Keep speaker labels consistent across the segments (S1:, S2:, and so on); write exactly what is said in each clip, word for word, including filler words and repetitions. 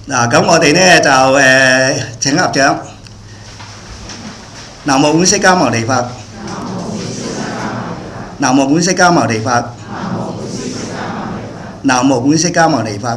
S1: 嗱，咁我哋咧就誒請合掌。南無本釋迦牟尼佛。南無本釋迦牟尼佛。南無本釋迦牟尼佛。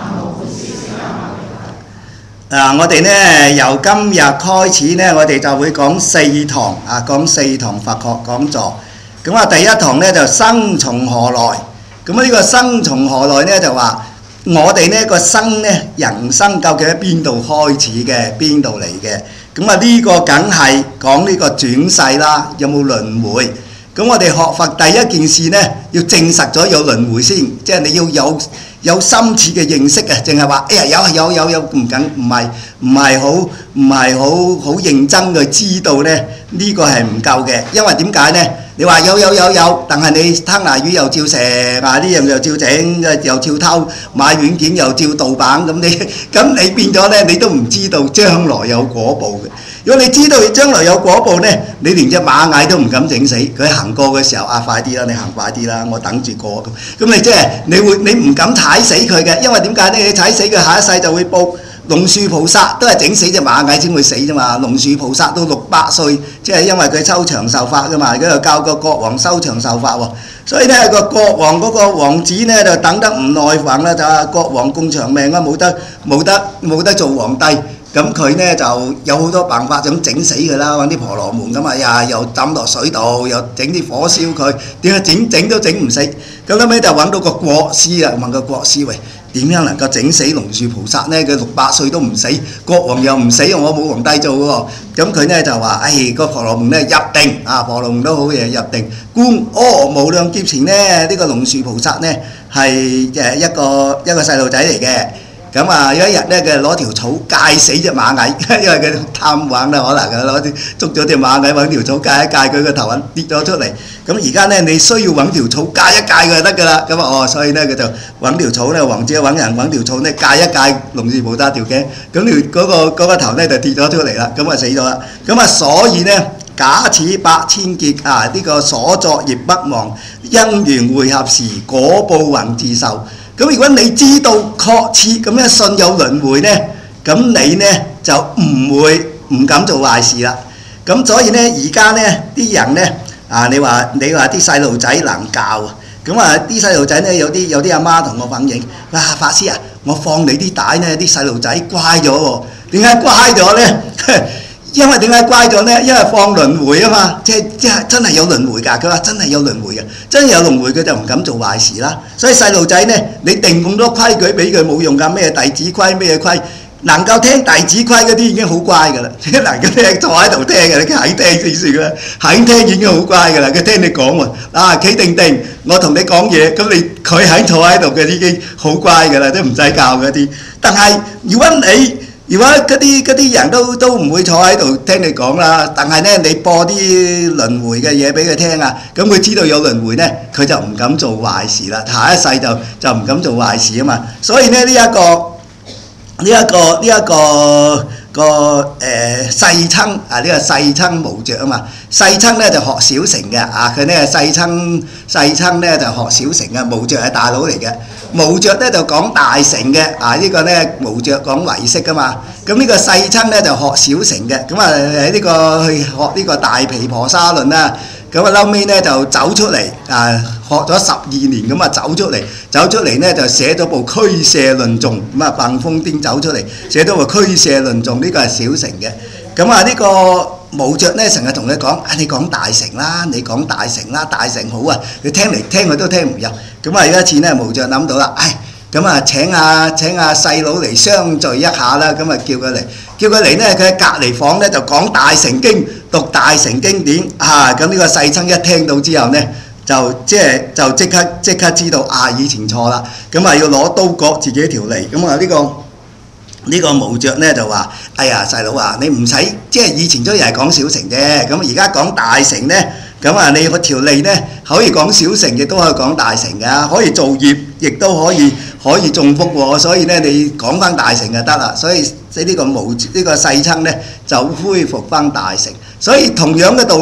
S1: 嗱，我哋咧由今日開始咧，我哋就會講四堂啊，講四堂佛學講座。咁啊，第一堂咧就生從何來？咁啊，呢個生從何來咧就話。我哋呢個生呢，人生究竟喺邊度開始嘅？邊度嚟嘅？咁啊呢個梗係講呢個轉世啦，有冇輪迴？咁我哋學佛第一件事呢，要證實咗有輪迴先，即係你要有有深切嘅認識啊！淨係話，哎呀有有有有唔緊，唔係唔係好唔係好好認真去知道呢，呢個係唔夠嘅，因為點解呢？你話有有有有，但係你吞拿魚又照食，啊呢樣又照整，又照偷，買軟件又照盜版，咁你咁你變咗呢，你都唔知道將來有果報嘅。如果你知道將來有果報呢，你連隻螞蟻都唔敢整死，佢行過嘅時候啊，快啲啦，你行快啲啦，我等住過咁。咁你即係你會你唔敢踩死佢嘅，因為點解呢？你踩死佢下一世就會報。龍樹菩薩都係整死隻螞蟻先會死啫嘛，龍樹菩薩到六百歲，即係因為佢修長壽法噶嘛，佢又教個國王修長壽法喎，所以呢個國王嗰個王子呢，就等得唔耐煩啦，就話國王咁長命啊，冇得冇得冇得做皇帝，咁佢呢就有好多辦法想整死佢啦，揾啲婆羅門咁啊呀，又抌落水度，又整啲火燒佢，點解整整都整唔死？咁後尾就揾到個國師啊，問個國師喂。點樣能夠整死龍樹菩薩呢？佢六百歲都唔死，國王又唔死，我冇皇帝做喎。咁佢呢就話：唉，個婆羅門呢入定啊，婆羅門都好嘢入定。觀哦，無量劫前呢，呢、呢個龍樹菩薩呢係誒一個一個細路仔嚟嘅。咁啊有一日呢，佢攞條草戒死隻螞蟻，因為佢貪玩啦，可能佢攞啲捉咗隻螞蟻揾條草戒一戒佢個頭揾跌咗出嚟。咁而家呢，你需要揾條草戒一戒佢就得㗎啦。咁啊哦，所以呢，佢就揾條草呢，王子揾人揾條草呢戒一戒龍樹菩薩條頸，咁條嗰個嗰個頭呢就跌咗出嚟啦，咁啊死咗啦。咁啊所以呢，假此百千劫啊，呢、呢個所作業不忘，因緣會合時果報還自受。咁如果你知道確切咁樣信有輪迴呢，咁你呢就唔會唔敢做壞事啦。咁所以呢，而家呢啲人呢，啊，你話你話啲細路仔難教啊，咁啊啲細路仔呢，有啲有啲阿媽同我反映，哇法師啊，我放你啲帶呢，啲細路仔乖咗喎，點解乖咗呢？因為點解乖咗呢？因為放輪迴啊嘛，即係即係真係有輪迴㗎。佢話真係有輪迴嘅，真係有輪迴佢就唔敢做壞事啦。所以細路仔呢，你定咁多規矩俾佢冇用㗎，咩弟子規咩規，能夠聽弟子規嗰啲已經好乖㗎啦。能夠聽坐喺度聽嘅，你肯聽先算啦，肯聽已經好乖㗎啦。佢聽你講喎，啊企定定，我同你講嘢，咁你佢肯坐喺度嘅已經好乖㗎啦，都唔使教嗰啲。但係如果你如果嗰啲嗰啲人都都唔會坐喺度聽你講啦，但係呢，你播啲輪迴嘅嘢俾佢聽啊，咁佢知道有輪迴呢，佢就唔敢做壞事啦。下一世就就唔敢做壞事啊嘛。所以呢，呢、這、一個呢一、這個呢一、這個個誒世親啊，呢、這個世親無著啊嘛。世親呢就學小乘嘅啊，佢呢世親世親呢就學小乘嘅，無著係大佬嚟嘅。無著咧就講大乘嘅，啊呢、這個咧無著講唯識噶嘛，咁呢個世親咧就學小乘嘅，咁啊喺呢個去學呢個大毗婆沙論啦，咁啊後尾咧就走出嚟，啊學咗十二年咁啊走出嚟，走出嚟咧就寫咗部《俱舍論頌》，咁啊笨瘋癲走出嚟寫咗部《俱舍論頌》，呢、這個係小乘嘅，咁啊呢個。無著咧成日同佢講，啊你講大乘啦，你講大乘啦，大乘好啊，你聽嚟聽去都聽唔入。咁啊有一次咧，無著諗到啦，唉，咁啊請阿請阿細佬嚟相聚一下啦，咁啊叫佢嚟，叫佢嚟咧，佢喺隔離房咧就講大乘經，讀大乘經典啊。咁呢個世親一聽到之後咧，就即係就即刻即刻知道啊以前錯啦，咁啊要攞刀割自己條脷，咁啊呢個。呢個無著呢就話：哎呀，細佬啊，你唔使即係以前都係講小乘啫，咁而家講大乘呢，咁啊你個條脷呢可以講小乘，亦都可以講大乘㗎，可以做業，亦都可以可以中福喎。所以呢，你講翻大乘就得啦。所以即係呢個無呢個世親呢就恢復翻大乘。所以同樣嘅道理，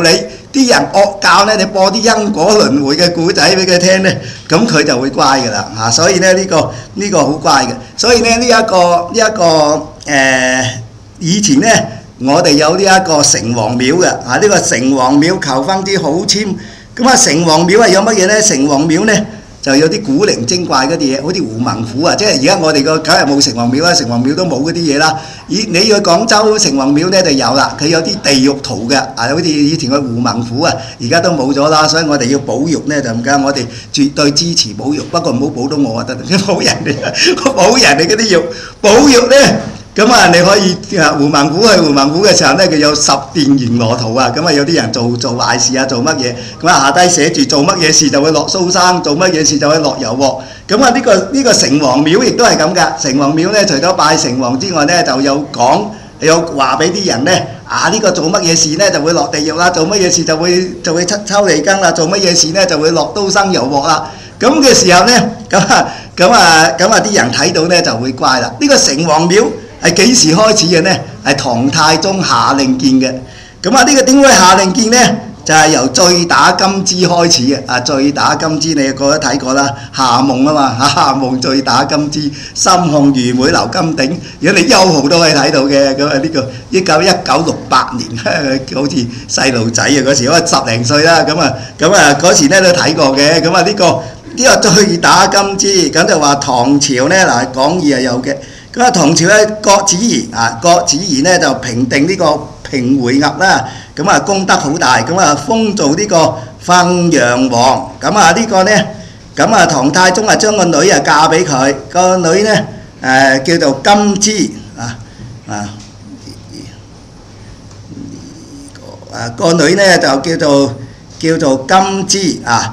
S1: 啲人惡教咧，你播啲因果輪迴嘅故仔俾佢聽咧，咁佢就會乖噶啦嚇。所以咧呢、呢個呢、呢個好乖嘅。所以咧呢一個呢一個誒、呃、以前咧我哋有呢一個城隍廟嘅嚇，呢、呢個城隍廟求翻啲好籤。咁啊城隍廟係有乜嘢咧？城隍廟咧就有啲古靈精怪嗰啲嘢，好似胡孟虎啊，即係而家我哋個梗係冇城隍廟啦，城隍廟都冇嗰啲嘢啦。以你去廣州城隍廟咧就有啦，佢有啲地獄圖嘅，啊好似以前個胡孟虎啊，而家都冇咗啦，所以我哋要保育咧就唔緊，我哋絕對支持保育，不過唔好保到我就得，保人哋，保人哋嗰啲肉，保育咧。咁啊，你可以啊胡孟虎去胡孟虎嘅時候咧，佢有十殿閻羅圖啊，咁啊有啲人做做壞事啊，做乜嘢，咁啊下低寫住做乜嘢事就會落蘇生，做乜嘢事就會落油鑊。咁啊呢個呢個城隍廟亦都係咁噶，城隍廟咧除咗拜城隍之外咧，就有講有話俾啲人咧，啊呢個做乜嘢事咧就會落地獄啦，做乜嘢事就會就會抽抽利根啦，做乜嘢事咧就會落刀生油鑊啦。咁嘅時候咧，咁啊咁啊咁啊啲人睇到咧就會乖啦。呢個城隍廟係幾時開始嘅呢？係唐太宗下令建嘅。咁啊，呢個點會下令建呢？就係、是、由醉打金枝開始嘅。啊，醉打金枝你個都睇過啦，夏夢啊嘛，夏夢醉打金枝，心控愚妹留金鼎。如果你優豪都可以睇到嘅。咁啊，呢個一九一九六八年，好似細路仔啊嗰時，我十零歲啦。咁啊，咁啊嗰時咧都睇過嘅。咁啊呢個呢、這個醉打金枝，咁就話唐朝呢，嗱講義係有嘅。咁啊，唐朝咧，郭子儀啊，郭子儀咧就平定呢個平回烨啦，咁啊功德好大，咁啊封做呢個汾陽王。咁啊呢個咧，咁啊唐太宗啊將個女啊嫁俾佢，個女咧誒叫做金枝啊啊，啊個女咧就叫做叫做金枝啊。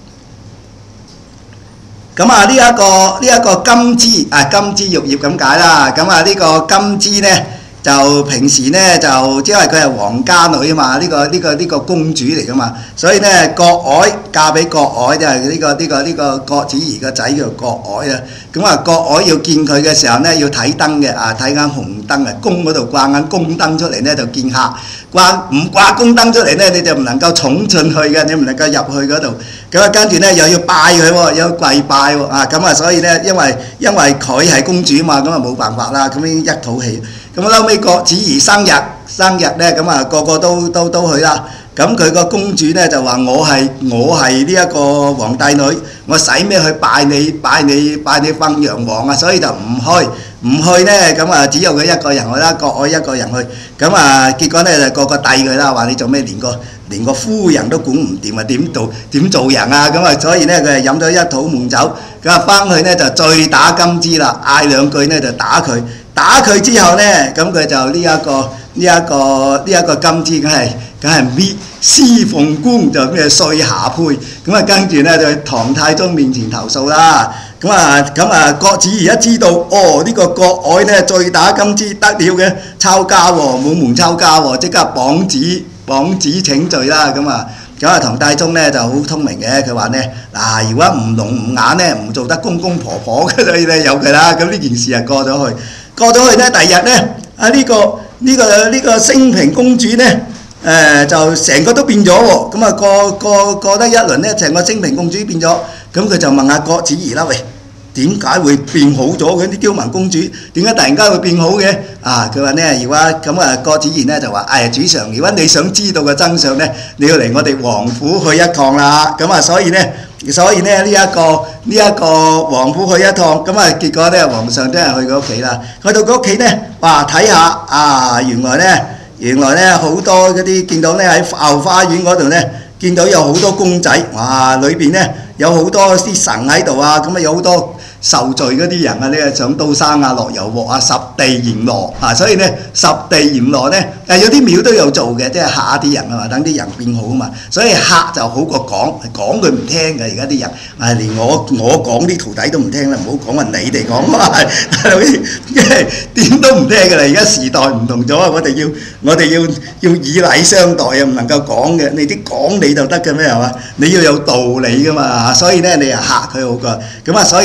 S1: 咁啊呢一個呢一個金枝啊金枝玉葉咁解啦。咁啊呢個金枝咧就平時咧就因為佢係皇家女啊嘛，呢個呢個呢個公主嚟噶嘛，所以咧郭恺嫁俾郭恺就係呢個呢個呢個郭子儀個仔叫郭恺啊。咁啊郭恺要見佢嘅時候咧要睇燈嘅啊，睇間紅燈啊，宮嗰度掛間宮燈出嚟咧就見客，掛唔掛宮燈出嚟咧你就唔能夠闖進去嘅，你唔能夠入去嗰度。咁啊跟住咧又要拜佢喎，有跪拜喎啊。咁啊所以咧因為因為佢係公主嘛，咁啊冇辦法啦，咁已經一肚氣。咁啊後尾郭子儀生日生日咧，咁啊個個都都都去啦。咁佢個公主咧就話：我係我係呢一個皇帝女，我使咩去拜你拜你拜你汾陽王啊？所以就唔去唔去咧，咁啊只有佢一個人去啦，郭恺一個人去。咁啊結果咧就個個遞佢啦，話你做咩連個連個夫人都管唔掂啊？點做點做人啊？咁啊所以咧佢係飲咗一肚悶酒，咁啊翻去咧就醉打金枝啦，嗌兩句咧就打佢。打佢之後咧，咁佢就呢一個呢一個呢一個金枝，梗係梗係搣絲鳳冠就咩碎霞帔，咁啊跟住咧就去唐太宗面前投訴啦。咁啊咁啊郭子儀一知道，哦呢個郭恺咧醉打金枝得了嘅，抄家喎，滿門抄家喎，即刻綁子綁子請罪啦。咁啊咁啊唐太宗咧就好聰明嘅，佢話咧嗱，如果唔聾唔眼咧唔做得公公婆婆嘅，所以咧由佢啦。咁呢件事啊過咗去。過咗去咧，第二日咧，啊呢、這個呢、這個呢、這個升平公主咧，誒、呃、就成個都變咗喎。咁啊過過過得一輪咧，成個升平公主變咗。咁佢就問下郭子儀啦，喂，點解會變好咗嘅？啲嬌紋公主點解突然間會變好嘅？啊，佢話咧，如果咁啊，郭子儀咧就話：誒、哎、主上，如果你想知道嘅真相咧，你要嚟我哋王府去一趟啦。咁啊，所以咧。所以咧呢一個呢一個王府去一趟，咁啊結果咧皇上真係去佢屋企啦。去到佢屋企咧，哇睇下啊，原來咧原來咧好多嗰啲見到咧喺後花園嗰度咧，見到有好多公仔，哇裏邊咧有好多啲神喺度啊，咁啊有好多受罪嗰啲人啊，呢上刀山啊、落油鑊啊、十地閻羅啊，所以咧十地閻羅咧誒有啲廟都有做嘅，即係嚇啲人啊嘛，等啲人變好啊嘛，所以嚇就好過講，講佢唔聽嘅而家啲人，啊連我我講啲徒弟都唔聽啦，唔好講話你哋講啊，好似即係點都唔聽嘅啦，而家時代唔同咗啊，我哋要我哋要要以禮相待啊，唔能夠講嘅，你啲講你就得嘅咩係嘛？你要有道理噶嘛，所以咧你又嚇佢好過，咁啊所以咧就整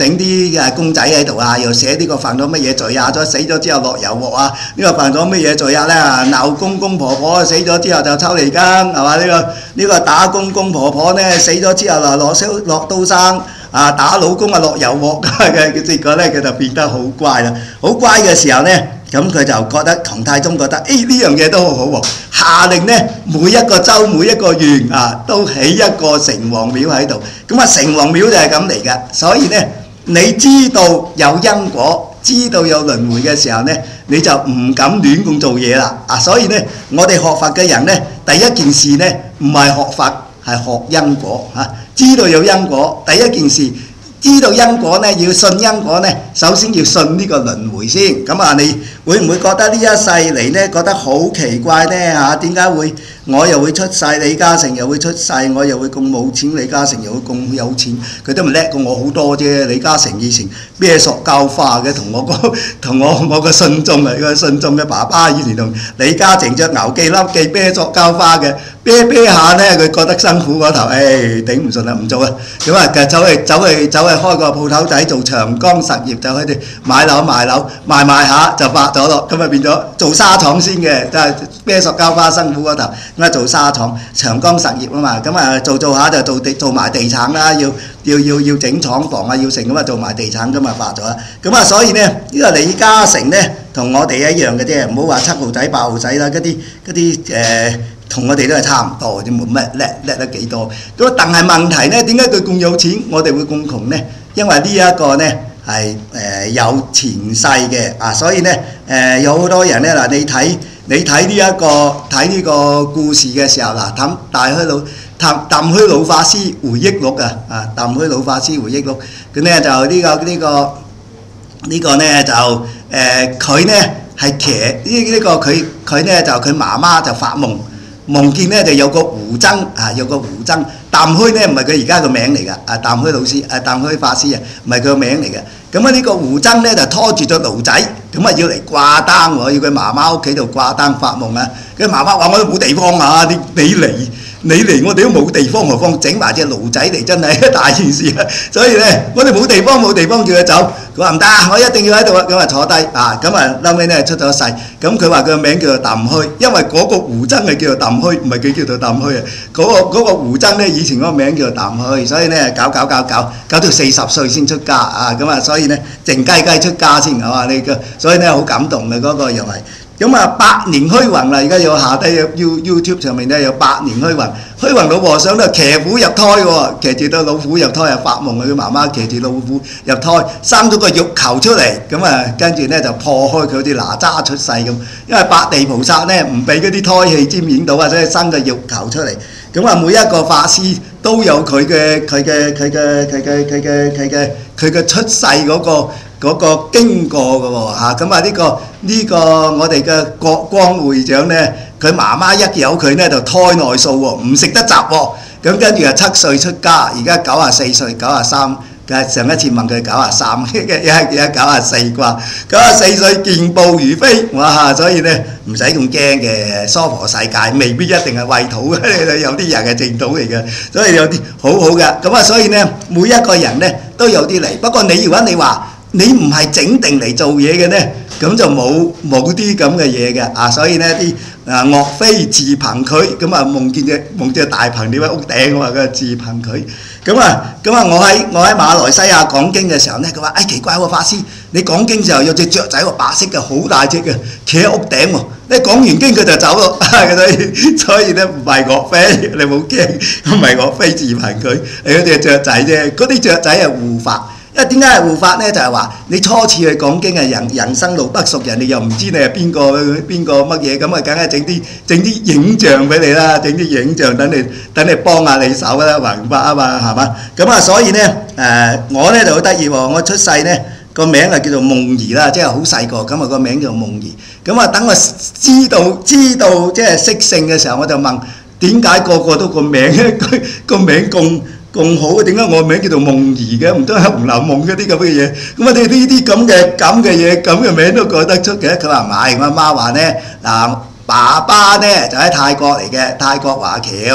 S1: 啲誒公仔喺度啊，又寫呢個犯咗乜嘢罪啊，咗死咗之後落油鑊啊，呢個犯咗乜嘢罪啊咧？鬧公公婆婆死咗之後就抽離更係嘛？呢個呢個打公公婆婆咧死咗之後啊落燒落刀生啊，打老公啊落油鑊嘅，結果咧佢就變得好乖啦，好乖嘅時候咧。咁佢就覺得唐太宗覺得，誒呢樣嘢都好好喎，下令呢每一個州每一個縣啊都起一個城隍廟喺度，咁啊城隍廟就係咁嚟嘅，所以呢你知道有因果，知道有輪迴嘅時候呢，你就唔敢亂咁做嘢啦，啊所以呢我哋學佛嘅人呢，第一件事呢唔係學佛係學因果嚇，知道有因果，第一件事。知道因果呢，要信因果呢，首先要信呢個輪迴先。咁啊，你會唔會覺得呢一世嚟呢，覺得好奇怪呢？嚇？點解會我又會出世，李嘉誠又會出世，我又會咁冇錢，李嘉誠又會咁有錢？佢都唔叻過我好多啫。李嘉誠以前啤塑膠花嘅，同我個同我我個信眾嚟嘅信眾嘅爸爸以前同李嘉誠着牛記粒記啤塑膠花嘅。啤啤下呢，佢覺得辛苦嗰頭，誒頂唔順啦，唔做啦。咁啊，走去走去走去開個鋪頭仔做長江實業，就喺度買樓賣樓，賣賣下就發咗咯。咁啊變咗做沙廠先嘅，就係啤塑膠花辛苦嗰頭，咁啊做沙廠長江實業啊嘛。咁啊做做下就做地做埋地產啦，要要要要整廠房啊，要成咁啊做埋地產咁啊發咗啦。咁啊所以呢，呢個李嘉誠呢，同我哋一樣嘅啫，唔好話七號仔八號仔啦，嗰啲嗰啲誒。同我哋都係差唔多，啫冇乜叻叻得幾多。咁但係問題呢，點解佢咁有錢，我哋會咁窮呢？因為呢一個呢係誒有前世嘅啊，所以呢誒有好多人呢嗱，你睇你睇呢一個睇呢個故事嘅時候嗱，氹大虛老氹氹虛老法師回憶錄啊啊，氹虛老法師回憶錄，佢呢就呢個呢個呢個呢就誒佢呢係騎呢呢個佢佢呢就佢媽媽就發夢。夢見咧就有個胡僧啊，有個胡僧，淡虛咧唔係佢而家個名嚟㗎，啊淡虛老師，啊淡虛法師啊，唔係佢個名嚟嘅。咁啊呢個胡僧咧就拖住咗驢仔，咁啊要嚟掛單喎，要佢媽媽屋企度掛單發夢啊。佢媽媽話：我都冇地方啊，你你嚟你嚟我哋都冇地方，何況整埋隻驢仔嚟，真係大件事啊！所以咧，我哋冇地方冇地方叫佢走，佢話唔得，我一定要喺度啊！咁啊坐低啊，咁啊後尾咧出咗世，咁佢話佢個名叫做氹虛，因為嗰個胡僧係叫做氹虛，唔係佢叫做氹虛啊。嗰個嗰個胡僧咧以前嗰個名叫做氹虛，所以咧搞搞搞搞搞到四十歲先出家啊！咁啊，所以咧靜雞雞出家先係嘛？呢個所以咧好感動嘅嗰個又係。咁啊，百年虛雲啦！而家有下低有 YouTube 上面咧有百年虛雲，虛雲老和尚都騎虎入胎喎，騎住到老虎入胎啊！發夢啊，佢媽媽騎住老虎入胎，生咗個玉球出嚟，咁啊跟住咧就破開佢好似哪吒出世咁，因為八地菩薩咧唔俾嗰啲胎氣沾染到啊，所以生個玉球出嚟。咁啊，每一個法師都有佢嘅佢嘅佢嘅佢嘅佢嘅佢嘅佢嘅出世嗰個。嗰個經過嘅喎嚇，咁啊呢個呢個我哋嘅國光會長呢，佢媽媽一有佢呢就胎內素喎，唔食得雜喎，咁跟住啊七歲出家，而家九啊四歲，九啊三，上一次問佢九啊三，而家而家九啊四啩，九啊四歲健步如飛，哇！所以呢唔使咁驚嘅，娑婆世界未必一定係穢土嘅，有啲人係淨土嚟嘅，所以有啲好好嘅，咁啊所以呢每一個人呢都有啲嚟，不過你如果你話，你唔係整定嚟做嘢嘅呢，咁就冇冇啲咁嘅嘢嘅啊！所以呢啲啊岳飛自憑佢，咁啊夢見隻夢隻大鵬鳥喺屋頂，我話佢自憑佢。咁啊咁啊！我喺我喺馬來西亞講經嘅時候呢，佢話：哎奇怪喎，法師，你講經時候有隻雀仔喎，白色嘅，好大隻嘅，企喺屋頂喎。你講完經佢就走咯，所以所以咧唔係岳飛，你冇驚，唔係岳飛自憑佢，係嗰隻雀仔啫。嗰啲雀仔係護法。因為點解係護法呢？就係話你初次去講經嘅人，人生路不熟，人哋又唔知你係邊個邊個乜嘢，咁啊梗係整啲整啲影像俾你啦，整啲影像等你等你幫下你手啦，弘法啊嘛，係嘛？咁啊，所以呢，誒、呃、我呢就好得意喎，我出世呢個名係叫做夢兒啦，即係好細個，咁啊個名叫做夢兒。咁啊等我知道知道即係識性嘅時候，我就問點解個個都個名佢個名咁？咁好，點解我名叫做夢兒嘅？唔通係《紅樓夢》嗰啲咁嘅嘢？咁啊，你呢啲咁嘅咁嘅嘢，咁嘅名都改得出嘅？佢話唔係，我阿媽話呢，嗱，爸爸呢就喺泰國嚟嘅，泰國華僑。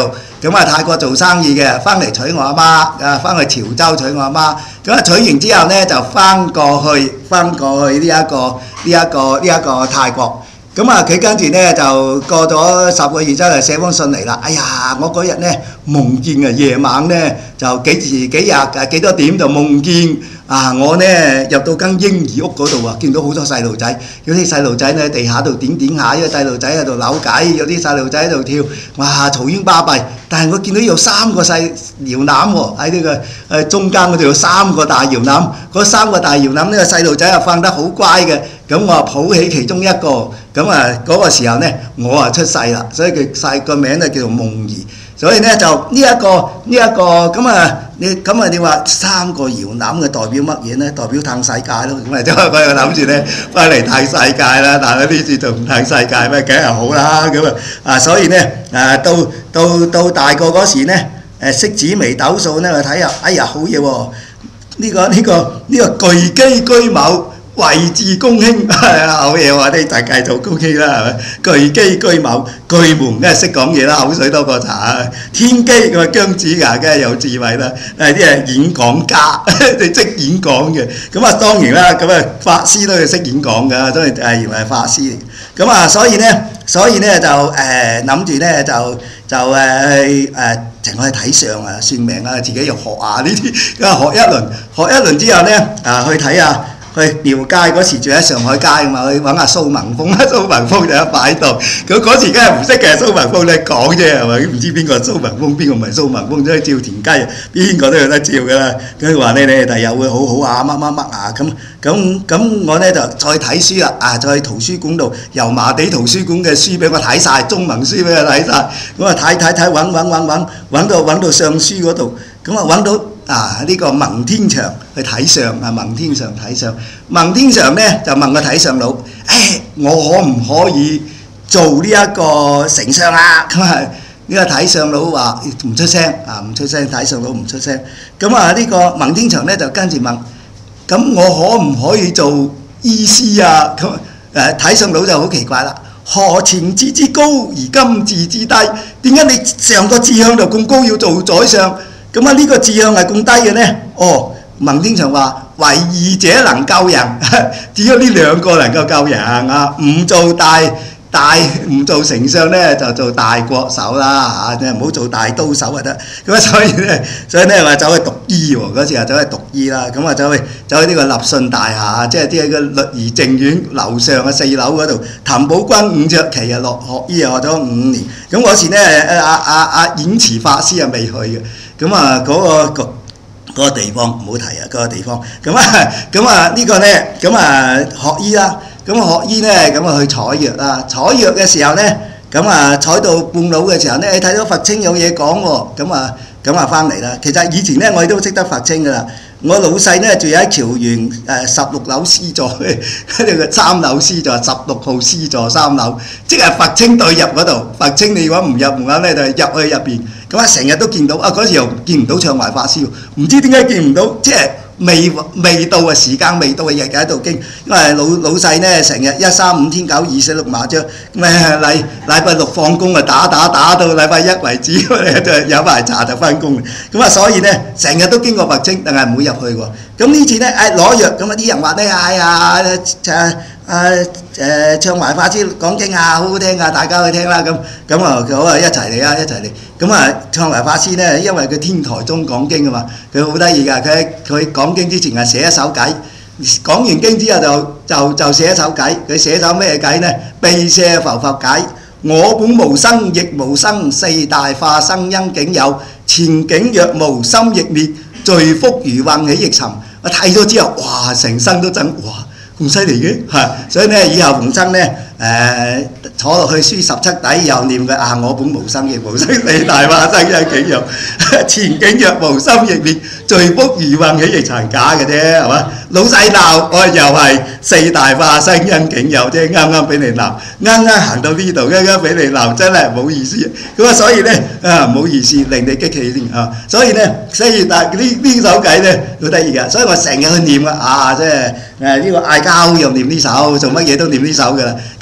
S1: 咁啊泰國做生意嘅，翻嚟娶我阿媽，啊翻去潮州娶我阿媽，咁啊娶完之後咧就翻過去，翻過去呢、這、一個呢一、這個呢一、這個泰國。咁啊，佢跟住咧就過咗十個月之後就寫封信嚟啦。哎呀，我嗰日咧夢見啊，夜晚咧就幾時幾日誒幾多點就夢見啊，我咧入到間嬰兒屋嗰度啊，見到好多細路仔，有啲細路仔咧地下度點點下，有啲細路仔喺度扭計，有啲細路仔喺度跳，哇嘈喧巴閉。但係我見到有三個細搖籃喎，喺呢個誒中間嗰度有三個大搖籃，嗰三個大搖籃呢個細路仔啊瞓得好乖嘅，咁我啊抱起其中一個，咁啊嗰個時候呢我啊出世啦，所以佢細個名咧叫做夢兒。所以咧就呢一個呢一個咁啊，你咁啊你話三個搖籃嘅代表乜嘢咧？代表歎世界咯。咁啊，即係我又諗住咧翻嚟歎世界啦，但係呢次就唔歎世界咩，梗係好啦咁啊啊！所以咧誒到到到大個嗰時咧誒識紫微斗數咧，我睇下，哎呀好嘢喎！呢個呢個呢個巨基居卯。位置公兄係啊，好嘢喎！啲就繼續公兄啦，係咪？巨基居卯，巨門梗係識講嘢啦，口水多過茶。天機咁啊，姜子牙梗係有智慧啦，係啲係演講家，你識演講嘅。咁啊當然啦，咁啊法師都要識演講㗎，都係誒原來係法師嚟。咁啊所以咧，所以咧就誒諗住咧就就誒去誒淨去睇相啊、算命啊，自己又學下呢啲，咁啊學一輪，學一輪之後咧啊去睇下。去廟街嗰時住喺上海街㗎嘛，去揾阿蘇文峰，蘇文峰就喺擺度。咁嗰時梗係唔識嘅，蘇文峰你講啫係咪？唔知邊個蘇文峰，邊個唔係蘇文峰？即係照田雞，邊個都有得照㗎啦。佢話咧你第日會好好啊，乜乜乜啊咁咁咁，我咧就再睇書啦，啊再去圖書館度，油麻地圖書館嘅書俾我睇晒，中文書俾我睇晒。咁啊睇睇睇揾揾揾揾揾到揾到上書嗰度，咁啊揾到。啊！呢、這個蒙天祥去睇相啊，蒙天祥睇相，蒙天祥咧就問個睇相佬：誒、哎，我可唔可以做呢一個丞相啊？咁啊，呢個睇相佬話唔出聲啊，唔出聲，睇相佬唔出聲。咁啊，呢個蒙天祥咧就跟住問：咁我可唔可以做醫師啊？咁誒睇相佬就好奇怪啦。何前志之高而今志之低？點解你上個志向就咁高要做宰相？咁啊呢個志向係咁低嘅呢？哦，蒙天祥話：唯二者能救人，只有呢兩個能夠救人啊！唔做大大唔做丞相呢，就做大國手啦嚇，唔好做大刀手就得。咁啊，所以呢，所以呢話走去讀醫喎，嗰時啊走去讀醫啦。咁啊走去走去呢個立信大廈，即係啲個律儀正院樓上嘅四樓嗰度，譚寶君、伍卓棋啊落學醫啊學咗五年。咁嗰時呢，阿阿阿演慈法師啊未去嘅。咁啊嗰個個嗰個地方唔好提啊，嗰個地方咁啊咁啊呢個咧咁啊學醫啦，咁啊學醫咧咁啊去採藥啦，採藥嘅時候咧咁啊採到半路嘅時候咧，你睇到佛青有嘢講喎，咁啊咁啊翻嚟啦。其實以前咧我哋都識得佛青噶啦，我老細咧住喺橋園誒十六樓 C 座，跟住個三樓 C 座十六號 C 座三樓，即係佛青對入嗰度。佛青你如果唔入門口咧，就入去入邊。咁啊，成日都見到啊！嗰時又見唔到暢懷法師喎，唔知點解見唔到，即係未未到啊，時間未到啊，日日喺度經。因為老老細咧成日一三五天九二四六麻雀，咁啊禮禮拜六放工啊打打打到禮拜一為止，就飲埋茶就翻工。咁啊，所以咧成日都經過佛青，但係唔會入去喎。咁呢次咧誒攞藥，咁啊啲人話咧哎呀誒誒誒暢懷法師講經啊，好好聽啊，大家去聽啦咁咁啊，好啊一齊嚟啊，一齊嚟。咁啊，暢懷法師咧，因為佢天台中講經啊嘛，佢好得意㗎。佢佢講經之前係寫一首偈，講完經之後就就就寫一首偈。佢寫首咩偈呢？秘舍浮浮解，我本無生亦無生，四大化生因境有。前景若無心亦滅，罪福如幻起亦沉。我睇咗之後，哇！成身都震，哇！咁犀利嘅嚇，所以咧以後逢親咧誒坐落去書十七底又念佢啊，我本無生亦無生，四大化生因境有。前景若無心亦滅，罪福如幻起亦沉，假嘅啫係嘛？老細鬧我又係四大化生因境有啫，啱啱俾你鬧，啱啱行到呢度，啱啱俾你鬧，真係唔好意思。咁啊，所以咧啊唔好意思，令你激氣先啊。所以咧，所以但呢呢首偈咧好得意㗎，所以我成日去念啊，啊即係誒呢個嗌交又念呢首，做乜嘢都念呢首㗎啦。咁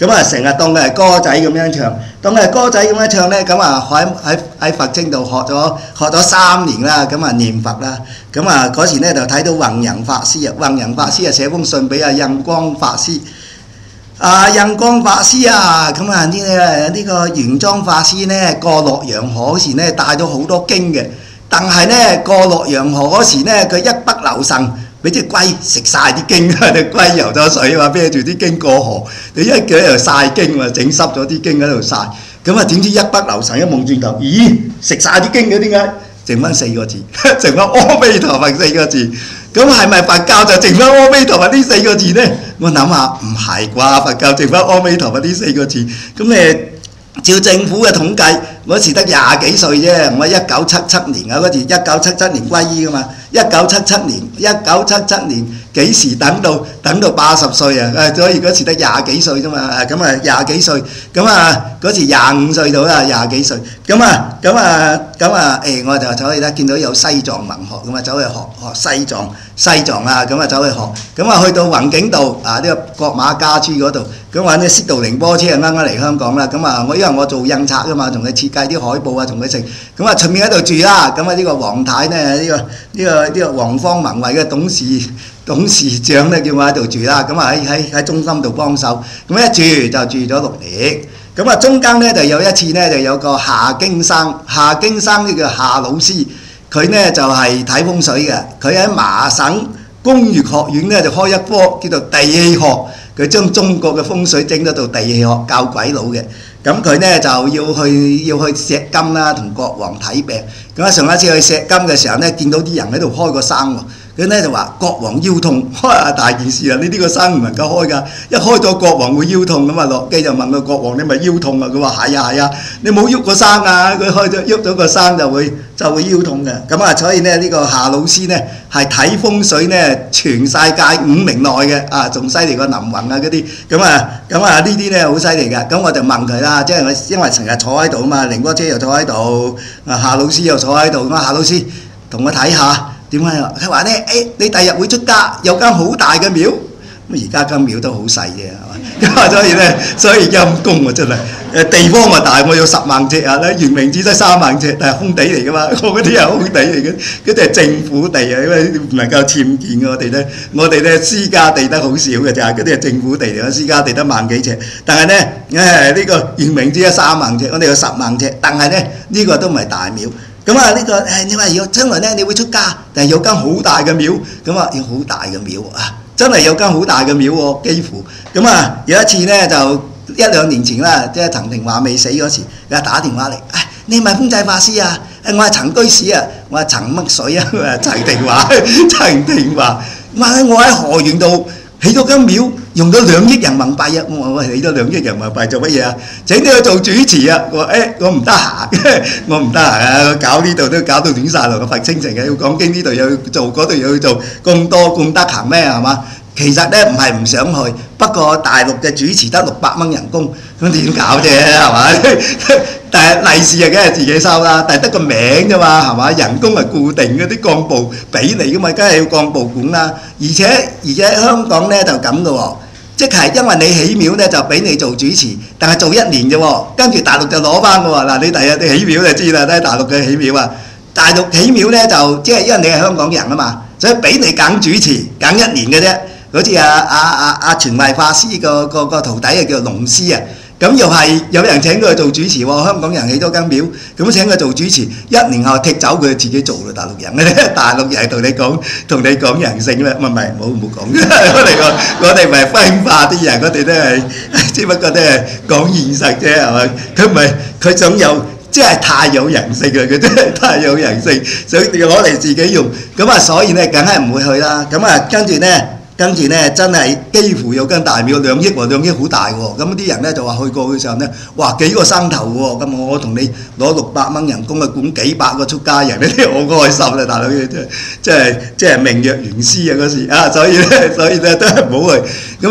S1: 咁啊成日當佢係歌仔咁樣唱，當佢係歌仔咁樣唱咧，咁啊喺喺喺佛經度學咗學咗三年啦，咁啊念佛啦，咁啊嗰時咧就睇到弘仁法師啊，弘仁法師啊寫封信俾阿印光法師。啊，印光法師啊，咁啊呢個呢個玄奘法師呢，過洛陽河嗰時呢帶咗好多經嘅，但係呢過洛陽河嗰時呢，佢一不留神俾隻龜食晒啲經，隻龜游咗水嘛，孭住啲經過河，你一腳喺度晒經嘛，整濕咗啲經喺度晒，咁啊點知一不留神一望轉頭，咦食晒啲經嘅點解？剩翻四個字，剩翻阿彌陀佛四個字。咁係咪佛教就剩翻阿彌陀佛呢四個字呢？我諗下唔係啩，佛教剩翻阿彌陀佛呢四個字。咁誒照政府嘅統計，嗰時得廿幾歲啫。我一九七七年啊，嗰時一九七七年歸依噶嘛。一九七七年，一九七七年幾時等到等到八十歲啊？誒，所以嗰時得廿幾歲啫嘛。誒，咁啊廿幾歲，咁啊嗰時廿五歲到啦，廿幾歲。咁啊咁啊咁啊誒，我就走去咧，見到有西藏文學咁啊，走去學學西藏西藏啊，咁啊走去學。咁啊去到雲景道啊，呢個國馬家書嗰度，咁話呢悉道寧波車啊啱啱嚟香港啦。咁啊我因為我做印刷噶嘛，同佢設計啲海報啊，同佢食。咁啊順便喺度住啦。咁啊呢個黃太呢，呢個呢個。呢個黃方文慧嘅董事董事長咧叫我喺度住啦，咁啊喺喺喺中心度幫手，咁一住就住咗六年。咁啊中間咧就有一次咧就有個夏經生，夏經生呢叫夏老師，佢咧就係睇風水嘅，佢喺麻省工業學院咧就開一科叫做地氣學，佢將中國嘅風水整咗做地氣學教鬼佬嘅。咁佢咧就要去要去錫金啦，同國王睇病。咁啊上一次去錫金嘅時候咧，見到啲人喺度開個生喎，佢咧就話國王腰痛，開大件事啊！呢啲個生唔能夠開㗎，一開咗國王會腰痛咁啊！落機就問個國王：你咪腰痛啊？佢話係啊係啊，你冇喐個生啊！佢開咗喐咗個生就會就會腰痛嘅。咁啊，所以咧呢個夏老師咧係睇風水咧全世界五名內嘅啊，仲犀利過林雲啊嗰啲。咁啊咁啊呢啲咧好犀利㗎。咁我就問佢啦，即係我因為成日坐喺度啊嘛，寧波車又坐喺度，啊夏老師又坐喺度，咁啊夏老師同我睇下。點解啊？佢話咧，誒，你第日會出家，有間好大嘅廟。咁而家間廟都好細啫，係嘛？咁啊，所以咧，所以陰公啊，真係誒地方咪大，我有十萬尺啊！咧圓明只得三萬尺，但係空地嚟噶嘛，我嗰啲係空地嚟嘅，嗰啲係政府地啊，因為唔能夠僭建嘅我哋咧，我哋咧私家地得好少嘅咋，嗰啲係政府地嚟嘅，私家地得萬幾尺。但係咧，誒呢個圓明只得三萬尺，我哋有十萬尺，但係咧呢個都唔係大廟。咁啊呢個誒你話要將來咧你會出家，但係有間好大嘅廟，咁啊要好大嘅廟啊，真係有間好大嘅廟喎，幾乎。咁啊有一次咧就一兩年前啦，即係陳廷華未死嗰時，佢打電話嚟，誒你係咪風濟法師啊？誒我係陳居士啊，我係陳乜水啊？佢話陳廷華，陳廷華，話我喺河源度起咗間廟，用咗兩億人民幣啊！我話我起咗兩億人民幣做乜嘢啊？請你去做主持啊！我話誒我唔得閒，我唔得閒啊！搞呢度都搞到亂曬龍個佛清城嘅，要講經呢度又要做，嗰度又要做，咁多咁得閒咩係嘛？其實咧唔係唔想去，不過大陸嘅主持得六百蚊人工，咁點搞啫係嘛？但係利是啊，梗係自己收啦，但係得個名啫嘛係嘛？人工係固定嘅，啲幹部俾你噶嘛，梗係要幹部管啦。而且而且香港咧就咁嘅喎，即係因為你起廟咧就俾你做主持，但係做一年啫喎，跟住大陸就攞翻嘅喎。嗱你第日你起廟就知啦，睇大陸嘅起廟啊，大陸起廟咧就即係因為你係香港人啊嘛，所以俾你揀主持揀一年嘅啫。好似阿阿阿阿傳慧法師個個個徒弟啊叫龍師啊，咁又係有人請佢去做主持喎，香港人起多間廟，咁請佢做主持，一年後剔走佢自己做啦，大陸人咧，大陸人同你講同你講人性啦，唔係唔係，冇冇講，我哋個我哋唔係分化啲人，我哋都係只不過都係講現實啫，係咪？佢唔係佢想有。即係太有人性啦！佢真係太有人性，想攞嚟自己用，咁啊，所以咧，梗係唔會去啦。咁啊，跟住咧，跟住咧，真係幾乎有間大廟兩億喎，兩億好大喎。咁啲人咧就話去過嘅時候咧，哇幾個山頭喎！咁我同你攞六百蚊人工啊，管幾百個出家人，呢啲我開心啦，大佬嘅真即係即係名若懸絲啊嗰時啊，所以咧，所以咧都係唔好去。咁啊，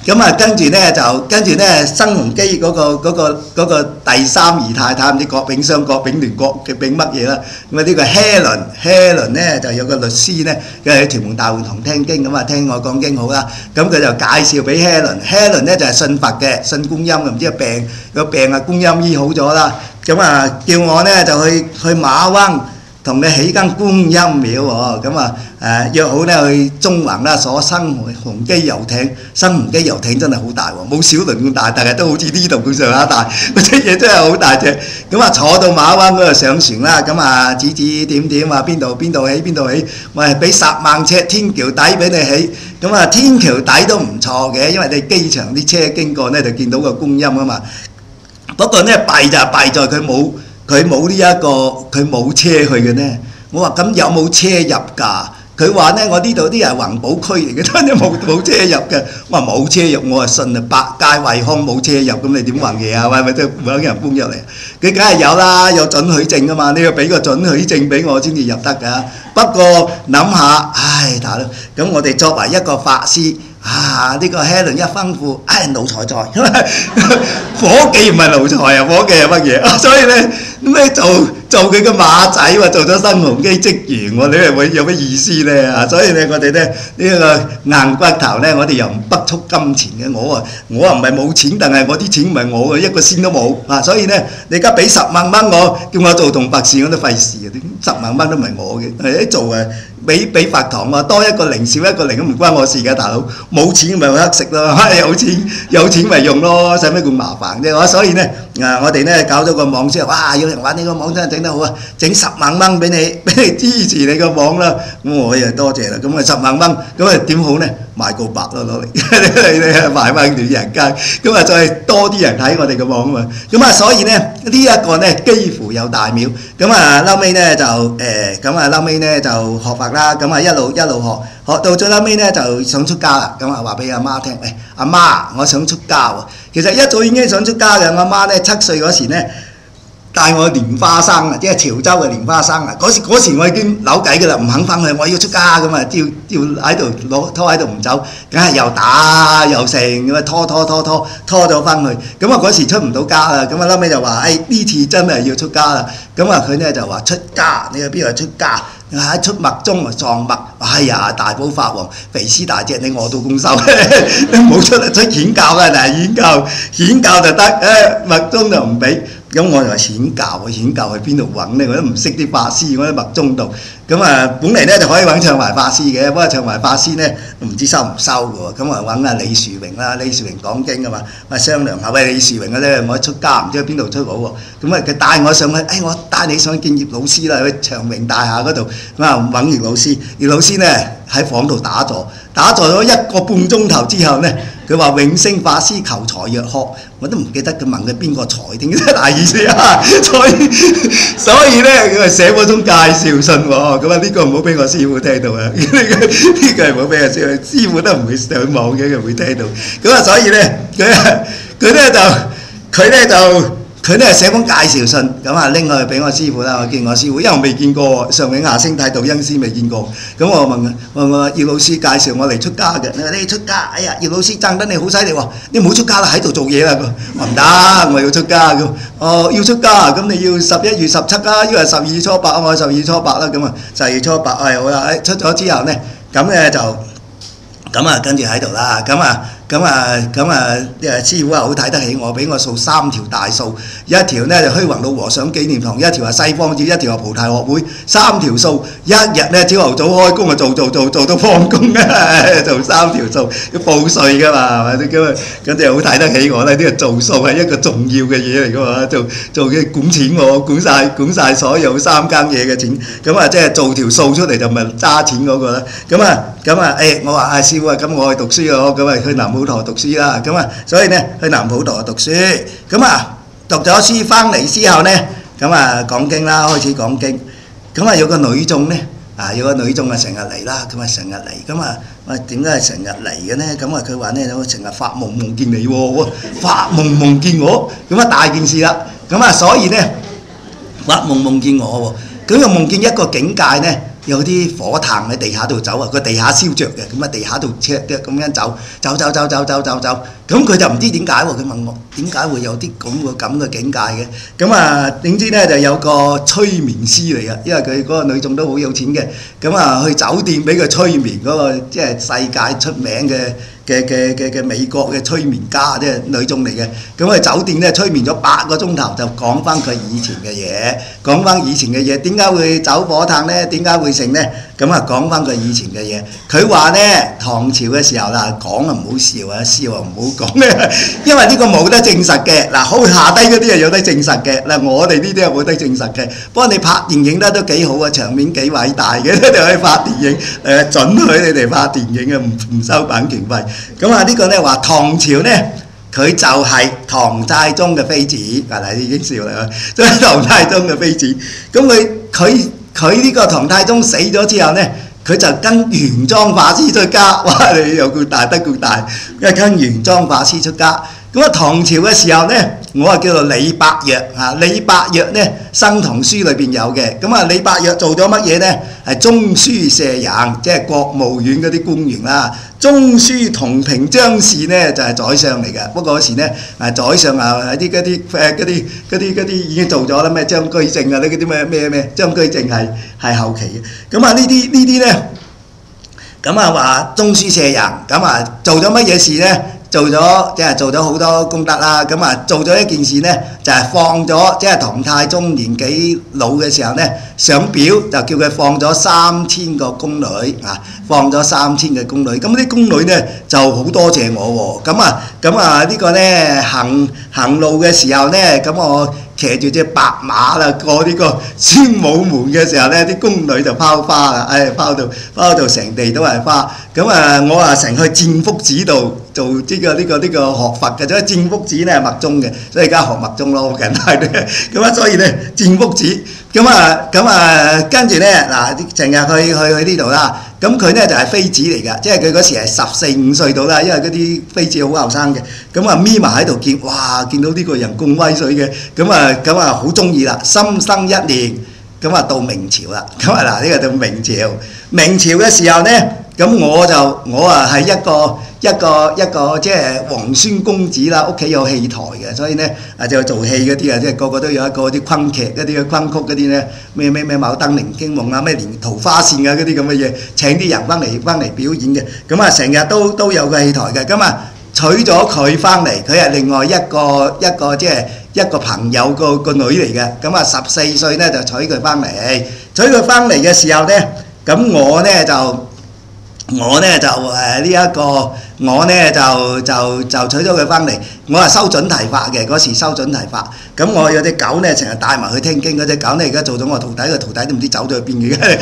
S1: 咁啊，跟住咧就跟住咧，新鴻基嗰個嗰個嗰個第三姨太太唔知郭炳湘、郭炳聯、郭嘅炳乜嘢啦。咁啊，呢個 Helen，Helen 咧就有個律師咧，佢喺屯門大會堂聽經咁啊，聽我講經好啦。咁佢就介紹俾 Helen，Helen 咧就係信佛嘅，信觀音嘅，唔知個病個病啊觀音醫好咗啦。咁啊，叫我咧就去去馬灣。同你起間觀音廟喎，咁啊誒約好咧去中環啦，坐新鴻基遊艇，新鴻基遊艇真係好大喎，冇小輪咁大，但係都好似呢度咁上下大，嗰隻嘢真係好大隻。咁啊坐到馬灣嗰度上船啦，咁啊指指點點話邊度邊度起邊度起，喂俾十萬尺天橋底俾你起，咁啊天橋底都唔錯嘅，因為你機場啲車經過咧就見到個觀音啊嘛。不過咧弊就係弊在佢冇。佢冇呢一個，佢冇車去嘅呢。我話咁有冇車入㗎？佢話呢，我呢度啲係環保區嚟嘅，真係冇冇車入嘅。我話冇車入，我話信啊，百佳惠康冇車入，咁你點運嘢啊？係咪都揾人搬入嚟？佢梗係有啦，有准許證㗎嘛，你要俾個准許證俾我先至入得㗎。不過諗下，唉大佬，咁我哋作為一個法師。啊！呢個 Helen 一吩咐，唉奴才在，伙計唔係奴才啊，伙計係乜嘢？所以咧咩做做佢嘅馬仔喎，做咗新鴻基職員喎，你係會有咩意思咧？啊！所以咧我哋咧呢個硬骨頭咧，我哋又唔不蓄金錢嘅，我啊我啊唔係冇錢，但係我啲錢唔係我嘅，一個仙都冇啊！所以咧你而家俾十萬蚊我，叫我做同白事我都費事啊！十萬蚊都唔係我嘅，係一做誒。俾俾佛堂喎，多一個零少一個零都唔關我事㗎，大佬冇錢咪乞食咯，有錢有錢咪用咯，使乜咁麻煩啫？所以咧啊，我哋咧搞咗個網先，哇！有人話你個網真係整得好啊，整十萬蚊俾你，俾你支持你個網啦。咁我又多謝啦。咁啊十萬蚊，咁啊點好咧？賣告白咯，攞嚟你你賣翻亂人間，咁啊再多啲人睇我哋個網啊嘛。咁啊所以咧呢一個咧幾乎有大廟。咁啊後尾咧就誒咁啊後尾咧就學佛啦。咁啊一路一路學，學到最後尾咧就想出家啦。咁啊話俾阿媽聽，誒阿媽，我想出家喎。其實一早已經想出家嘅，阿媽咧七歲嗰時咧帶我去蓮花生啊，即係潮州嘅蓮花生啊。嗰時嗰時我已經扭計㗎啦，唔肯翻去，我要出家咁啊，要要喺度攞拖喺度唔走，梗係又打又成咁啊，拖拖拖拖拖咗翻去。咁啊嗰時出唔到家啦，咁啊後尾就話誒呢次真係要出家啦。咁啊佢咧就話出家，你去邊度出家？喺出麥中啊撞麥，哎呀大寶法王肥屍大隻，你餓到咁瘦，冇出嚟出顯教啦，嗱顯教顯教就得，誒麥中就唔俾。咁我就話顯教啊，顯教去邊度揾咧？我都唔識啲法師，我喺麥中度。咁啊，本嚟咧就可以揾唱懷法師嘅，不過唱懷法師咧唔知收唔收嘅喎。咁啊揾阿李樹榮啦，李樹榮講經啊嘛，咪商量下喂李樹榮嘅咧，我出家唔知去邊度出好喎。咁啊佢帶我上去，誒我帶你上去見葉老師啦，去長榮大廈嗰度。咁啊揾葉老師，葉老師咧喺房度打坐，打坐咗一個半鐘頭之後咧，佢話永升法師求財若渴，我都唔記得佢問佢邊個財點解大意思啊！所以所以咧佢係寫嗰種介紹信喎。咁啊呢個唔好俾我師傅聽到啊！呢個呢個係唔好俾我師傅，師傅都唔會上網嘅，佢會聽到。咁啊所以咧佢佢咧就佢咧就佢咧寫封介紹信，咁啊拎去俾我師傅啦。我見我師傅，因為我未見過上永下星睇導恩師未見過。咁我問我我葉老師介紹我嚟出家嘅，你話你出家，哎呀葉老師讚得你好犀利喎，你唔好出家啦，喺度做嘢啦。我唔得，我要出家咁。哦要出家，咁你要十一月十七啦，因為十二初八，我十二初八啦。咁啊十二初八係好啦，誒出咗之後咧，咁咧就咁啊跟住喺度啦，咁啊。咁啊咁啊誒師傅啊好睇得起我，俾我掃三條大數，一條咧就虛雲老和尚紀念堂，一條係西方寺，一條係菩提學會，三條數，一日咧朝頭早開工啊做做做做到放工啊，做三條數要報稅㗎嘛，係咪咁啊？咁就好睇得起我咧，呢個做數係一個重要嘅嘢嚟㗎嘛，做做嘅管錢我管曬管曬所有三間嘢嘅錢，咁啊即係做條數出嚟就咪揸錢嗰個啦。咁啊咁啊誒我話啊師傅啊，咁我去讀書咯，咁啊去南普陀讀書啦，咁啊，所以咧去南普陀讀書，咁啊讀咗書翻嚟之後咧，咁啊講經啦，開始講經，咁啊有個女眾咧，啊有個女眾啊成日嚟啦，咁啊成日嚟，咁啊喂點解係成日嚟嘅咧？咁啊佢話咧，我成日發夢夢見你喎，發夢夢見我，咁啊大件事啦，咁啊所以咧發夢夢見我喎，咁又夢見一個境界咧。 有啲火炭喺地下度走啊，個地下燒着嘅，咁啊地下度赤嘅咁樣走，走走走走走走走，咁佢就唔知點解喎，佢問我點解會有啲咁嘅咁嘅境界嘅，咁啊點知咧就有個催眠師嚟嘅，因為佢嗰個女眾都好有錢嘅，咁啊去酒店俾佢催眠嗰個即係世界出名嘅。嘅嘅嘅嘅美國嘅催眠家，即係女眾嚟嘅，咁佢酒店咧催眠咗八個鐘頭，就講翻佢以前嘅嘢，講翻以前嘅嘢，點解會走火炭咧？點解會成咧？咁啊講翻佢以前嘅嘢，佢話咧唐朝嘅時候啦，講啊唔好笑啊，笑啊唔好講咧，因為呢個冇得證實嘅。嗱，好下低嗰啲係有得證實嘅，嗱我哋呢啲係冇得證實嘅。不過你拍電影咧都幾好啊，場面幾偉大嘅，你哋可以拍電影，誒準許你哋拍電影啊，唔唔收版權費。咁啊呢個咧話唐朝咧，佢就係唐太宗嘅妃子，嗱嗱已經笑啦，即係唐太宗嘅妃子。咁佢佢佢呢個唐太宗死咗之後咧，佢就跟玄奘法師出家，哇！你又咁大得咁大，因為跟玄奘法師出家。咁啊唐朝嘅時候咧，我啊叫做李百藥嚇，李百藥咧《生唐書》裏邊有嘅。咁啊李百藥做咗乜嘢咧？係中書舍人，即係國務院嗰啲官員啦。中書同平章事咧就係宰相嚟嘅，不過嗰時咧啊宰相啊喺啲嗰啲誒嗰啲嗰啲嗰啲已經做咗啦，咩張居正啊呢嗰啲咩咩咩張居正係係後期嘅。咁啊呢啲呢啲咧，咁啊話中書舍人，咁啊做咗乜嘢事咧？做咗即係做咗好多功德啦，咁啊做咗一件事呢，就係、是、放咗即係唐太宗年紀老嘅時候呢，上表就叫佢放咗三千個宮女啊，放咗三千嘅宮女，咁啲宮女呢，就好多謝我喎，咁啊咁啊呢個呢，行行路嘅時候呢，咁我騎住隻白馬啦，過呢個宣武門嘅時候呢，啲宮女就拋花啦，唉、哎、拋到拋到成地都係花，咁啊我啊成去佔福寺度做呢、這個呢、這個呢、這個學佛嘅，所以佔福寺呢係密宗嘅，所以而家學密宗咯，好簡單嘅，咁啊所以呢佔福寺，咁啊咁啊跟住呢嗱，成日去去去呢度啦。咁佢咧就係妃子嚟㗎，即係佢嗰時係十四五歲到啦，因為嗰啲妃子好後生嘅，咁啊眯埋喺度見，哇！見到呢個人咁威水嘅，咁啊咁啊好中意啦，心生一念，咁啊到明朝啦，咁啊嗱呢個到明朝，明朝嘅時候咧，咁我就我啊係一個一個一個即係皇孫公子啦，屋企有戲台嘅，所以咧啊就做戲嗰啲啊，即係個個都有一個啲昆劇嗰啲嘅昆曲嗰啲咧，咩咩咩《牡丹亭驚夢》啊，咩連桃花扇啊嗰啲咁嘅嘢，請啲人翻嚟翻嚟表演嘅，咁啊成日都都有個戲台嘅，咁啊娶咗佢翻嚟，佢係另外一個一個即係一個朋友個個女嚟嘅，咁啊十四歲咧就娶佢翻嚟，娶佢翻嚟嘅時候咧，咁我咧就。我呢就誒呢一個，我呢就就就娶咗佢翻嚟，我係收準提法嘅，嗰時收準提法。咁我有隻狗呢，成日帶埋去聽經，嗰隻狗呢而家做咗我徒弟，個徒弟都唔知走咗去邊嘅。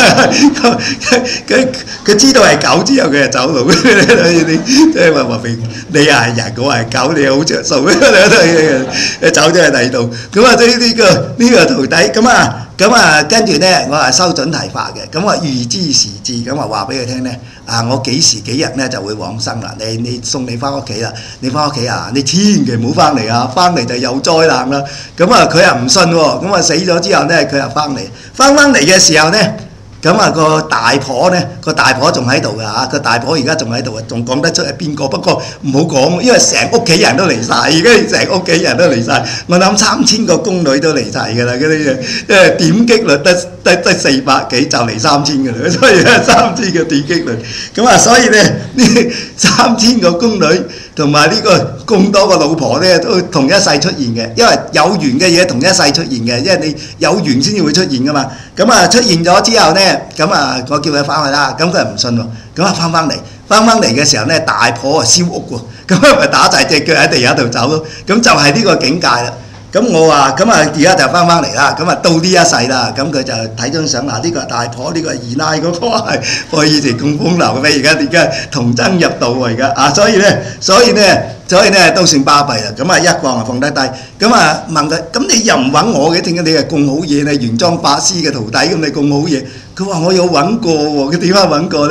S1: 佢佢知道係狗之後，佢就走佬。你即係話話俾你係人，我係狗，你好着數。走咗去第二度。咁啊，呢呢個呢個徒弟咁啊。咁啊，跟住咧，我係收準提法嘅，咁啊預知時至，咁啊話俾佢聽咧，啊我幾時幾日咧就會往生啦，你你送你翻屋企啦，你翻屋企啊，你千祈唔好翻嚟啊，翻嚟就有災難啦。咁啊佢又唔信喎，咁啊死咗之後咧，佢又翻嚟，翻翻嚟嘅時候咧。咁啊個大婆呢，個大婆仲喺度㗎嚇，個大婆而家仲喺度啊，仲講得出係邊個？不過唔好講，因為成屋企人都嚟晒，而家成屋企人都嚟晒。我諗三千個宮女都嚟晒㗎啦，嗰啲嘢，因為點擊率得得得四百幾就嚟三千㗎啦，所以咧三千個點擊率。咁啊，所以咧呢三千個宮女同埋呢個咁多個老婆咧，都同一世出現嘅，因為有緣嘅嘢同一世出現嘅，因為你有緣先至會出現㗎嘛。咁啊出現咗之後咧，咁啊我叫佢翻去啦，咁佢又唔信喎，咁啊翻翻嚟，翻翻嚟嘅時候咧，大婆啊燒屋喎，咁啊咪打曬隻腳喺地下度走咯，咁就係呢個境界啦。咁我話咁啊而家就翻翻嚟啦，咁啊到呢一世啦，咁佢就睇張相嗱，呢個係大婆，呢個係二奶，嗰個係我以前咁風流嘅咩？而家點解童僧入道喎？而家啊，所以咧，所以咧，所以咧都算巴閉啦。咁啊一放就放得低，咁啊問佢，咁你又唔揾我嘅？點解你係咁好嘢咧？玄奘法師嘅徒弟，咁你咁好嘢？佢話我有揾過喎，佢點解揾過咧？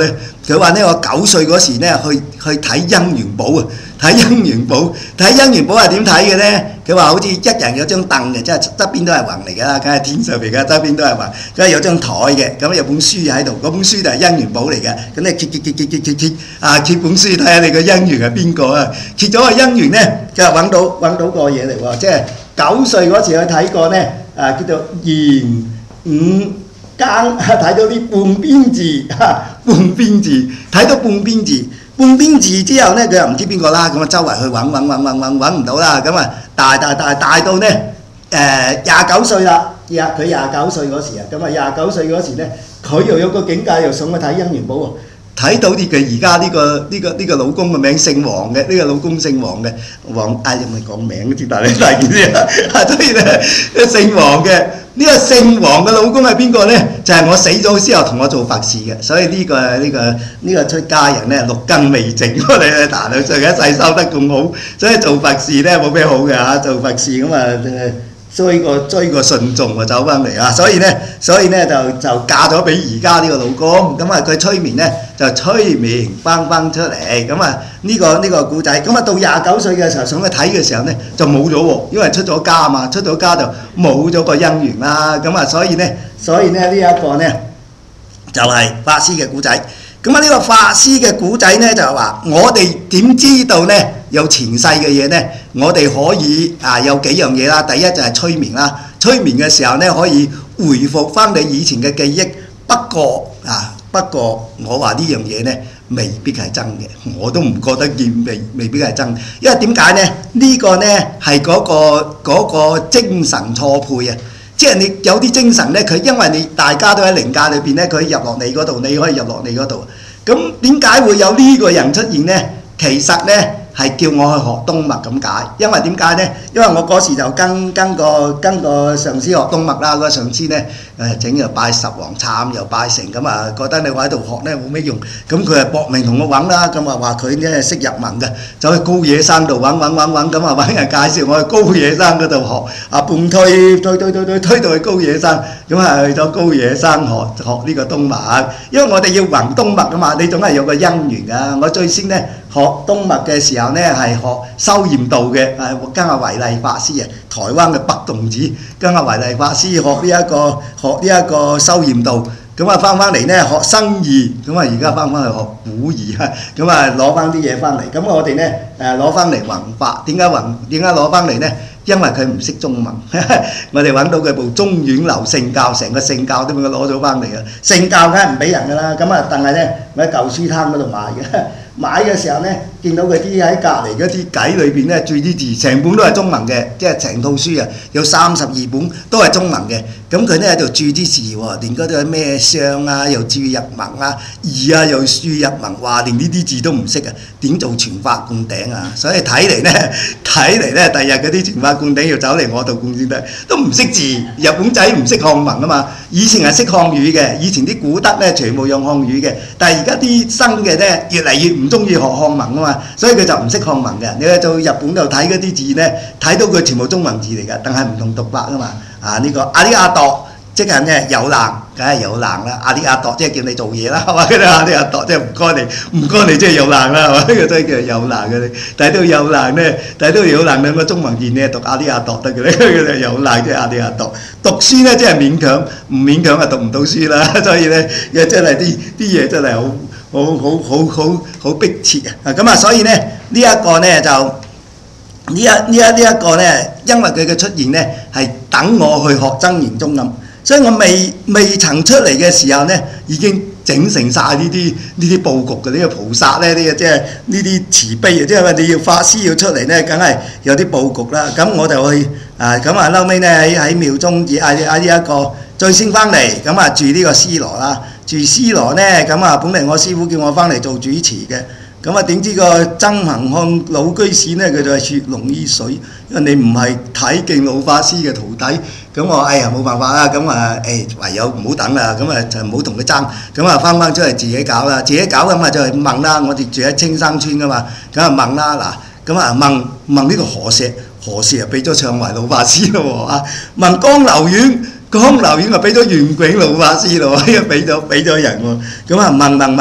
S1: 佢話呢，我九歲嗰時呢，去去睇姻緣簿啊，睇姻緣簿，睇姻緣簿係點睇嘅呢？佢話好似一人有張凳嘅，即係側邊都係橫嚟㗎啦，梗係天上邊嘅，側邊都係橫，梗係有張台嘅，咁有本書喺度，嗰本書就係姻緣簿嚟嘅，咁你揭揭揭揭揭揭揭啊，揭本書睇下你個姻緣係邊個啊？揭咗個姻緣呢，佢就揾到揾到個嘢嚟喎，即係九歲嗰時去睇過呢，啊叫做言五更睇到啲半邊字，半邊字睇到半邊字，半邊字之後呢，佢又唔知邊個啦，咁啊周圍去揾揾揾揾揾揾唔到啦，咁啊大大大大到呢誒廿九歲啦，廿佢廿九歲嗰時啊，咁啊廿九歲嗰時呢，佢又有個境界又送去睇姻緣簿喎。睇到啲佢而家呢個呢個呢個老公嘅名姓黃嘅，呢個老公姓黃嘅，黃唉唔係講名先，但係大件事啊，所以咧姓黃嘅呢個姓黃嘅老公係邊個咧？就係我死咗之後同我做佛事嘅，所以呢個呢個呢個出家人咧六根未淨，我哋大佬上一世修得咁好，所以做佛事咧冇咩好嘅嚇，做佛事咁啊追個追個順眾就走翻嚟啊！所以咧，所以咧就就嫁咗俾而家呢個老公，咁啊佢催眠咧就催眠翻翻出嚟，咁啊呢個呢個故仔，咁啊到廿九歲嘅時候想去睇嘅時候咧就冇咗喎，因為出咗家啊嘛，出咗家就冇咗個姻緣啦，咁啊所以咧，所以咧呢一個咧就係法師嘅故仔。咁啊呢個法師嘅故仔咧就係話，我哋點知道咧？有前世嘅嘢呢，我哋可以啊有幾樣嘢啦。第一就係催眠啦，催眠嘅時候呢，可以回復翻你以前嘅記憶。不過啊，不過我話呢樣嘢呢，未必係真嘅，我都唔覺得見未未必係真。因為點解呢？呢個呢係嗰個嗰個精神錯配啊！即係你有啲精神呢，佢因為你大家都喺靈界裏邊呢，佢入落你嗰度，你可以入落你嗰度。咁點解會有呢個人出現呢？其實呢，係叫我去學東脈咁解，因為點解呢？因為我嗰時就跟跟個跟個上司學東脈啦，個上司呢誒整又拜十王懺又拜成咁啊，覺得你我喺度學呢冇咩用，咁佢係搏命同我揾啦，咁啊話佢呢識日文嘅，走去高野山度揾揾揾揾，咁啊揾人介紹我去高野山嗰度學，啊半推推推推推推到去高野山，咁啊去咗高野山學學呢個東脈，因為我哋要弘東脈噶嘛，你總係有個因緣噶，我最先呢。學東脈嘅時候呢，係學修驗道嘅，誒跟阿維麗法師啊，台灣嘅北洞子，跟阿維麗法師學呢、這、一個學呢一個修驗道，咁啊翻翻嚟呢學生義，咁啊而家翻翻去學古義啊，咁啊攞翻啲嘢翻嚟，咁我哋呢誒攞翻嚟弘法，點解弘點解攞翻嚟呢？因為佢唔識中文，我哋揾到佢部中遠流聖教，成個聖教都俾佢攞咗翻嚟嘅，聖教梗係唔俾人噶啦，咁啊但係呢，我喺舊書攤嗰度買嘅。買嘅時候呢，見到佢啲喺隔離嗰啲偈裏邊呢，注啲字，成本都係中文嘅，即係成套書啊，有三十二本都係中文嘅。咁佢呢喺度注啲字喎，連嗰啲咩相啊，又注日文啊，義啊又注日文，話連呢啲字都唔識啊，點做傳法灌頂啊？所以睇嚟呢，睇嚟呢，第日嗰啲傳法灌頂要走嚟我度灌先得，都唔識字，日本仔唔識漢文啊嘛。以前係識漢語嘅，以前啲古德呢全部用漢語嘅，但係而家啲新嘅呢，越嚟越唔中意學漢文啊嘛，所以佢就唔識漢文嘅。你去到日本度睇嗰啲字呢，睇到佢全部中文字嚟㗎，但係唔同讀法啊嘛。啊呢、這個阿里阿多即係呢有難，梗係有難啦。阿里阿多即係叫你做嘢啦，係嘛？嗰啲阿里阿多即係唔該你，唔該你即係有難啦，係嘛？呢個真係叫有難嘅。睇到有難呢，睇到有難兩個中文字你讀阿里阿多得嘅咧，有難即係阿里阿多。讀書呢，即係勉強，唔勉強啊讀唔到書啦。所以呢，真係啲啲嘢真係好。好好好好好迫切啊！咁啊，所以呢，呢、這、一個呢，就呢一呢一呢一個呢，因為佢嘅出現呢，係等我去學真言宗咁，所以我未未曾出嚟嘅時候呢，已經整成晒呢啲呢啲佈局嘅呢、這個菩薩呢，呢、這個即係呢啲慈悲啊！即係你要法師要出嚟呢，梗係有啲佈局啦。咁我就去啊，咁啊後尾呢，喺喺廟中啊啊呢一個最先翻嚟，咁啊住呢個斯羅啦。住斯羅呢，咁啊，本嚟我師傅叫我翻嚟做主持嘅，咁啊點知個曾恆漢老居士呢，佢就係血濃於水，因為你唔係睇勁老法師嘅徒弟，咁我哎呀冇辦法啦，咁啊誒唯有唔好等啦，咁啊就唔好同佢爭，咁啊翻翻出嚟自己搞啦，自己搞咁啊就係問啦，我哋住喺青山村噶嘛，咁啊問啦嗱，咁啊問問呢個何石，何石啊俾咗唱懷老法師咯喎啊，問江流苑。江流苑啊，俾咗圓景老法師咯，因為俾咗俾咗人喎，咁啊問問問，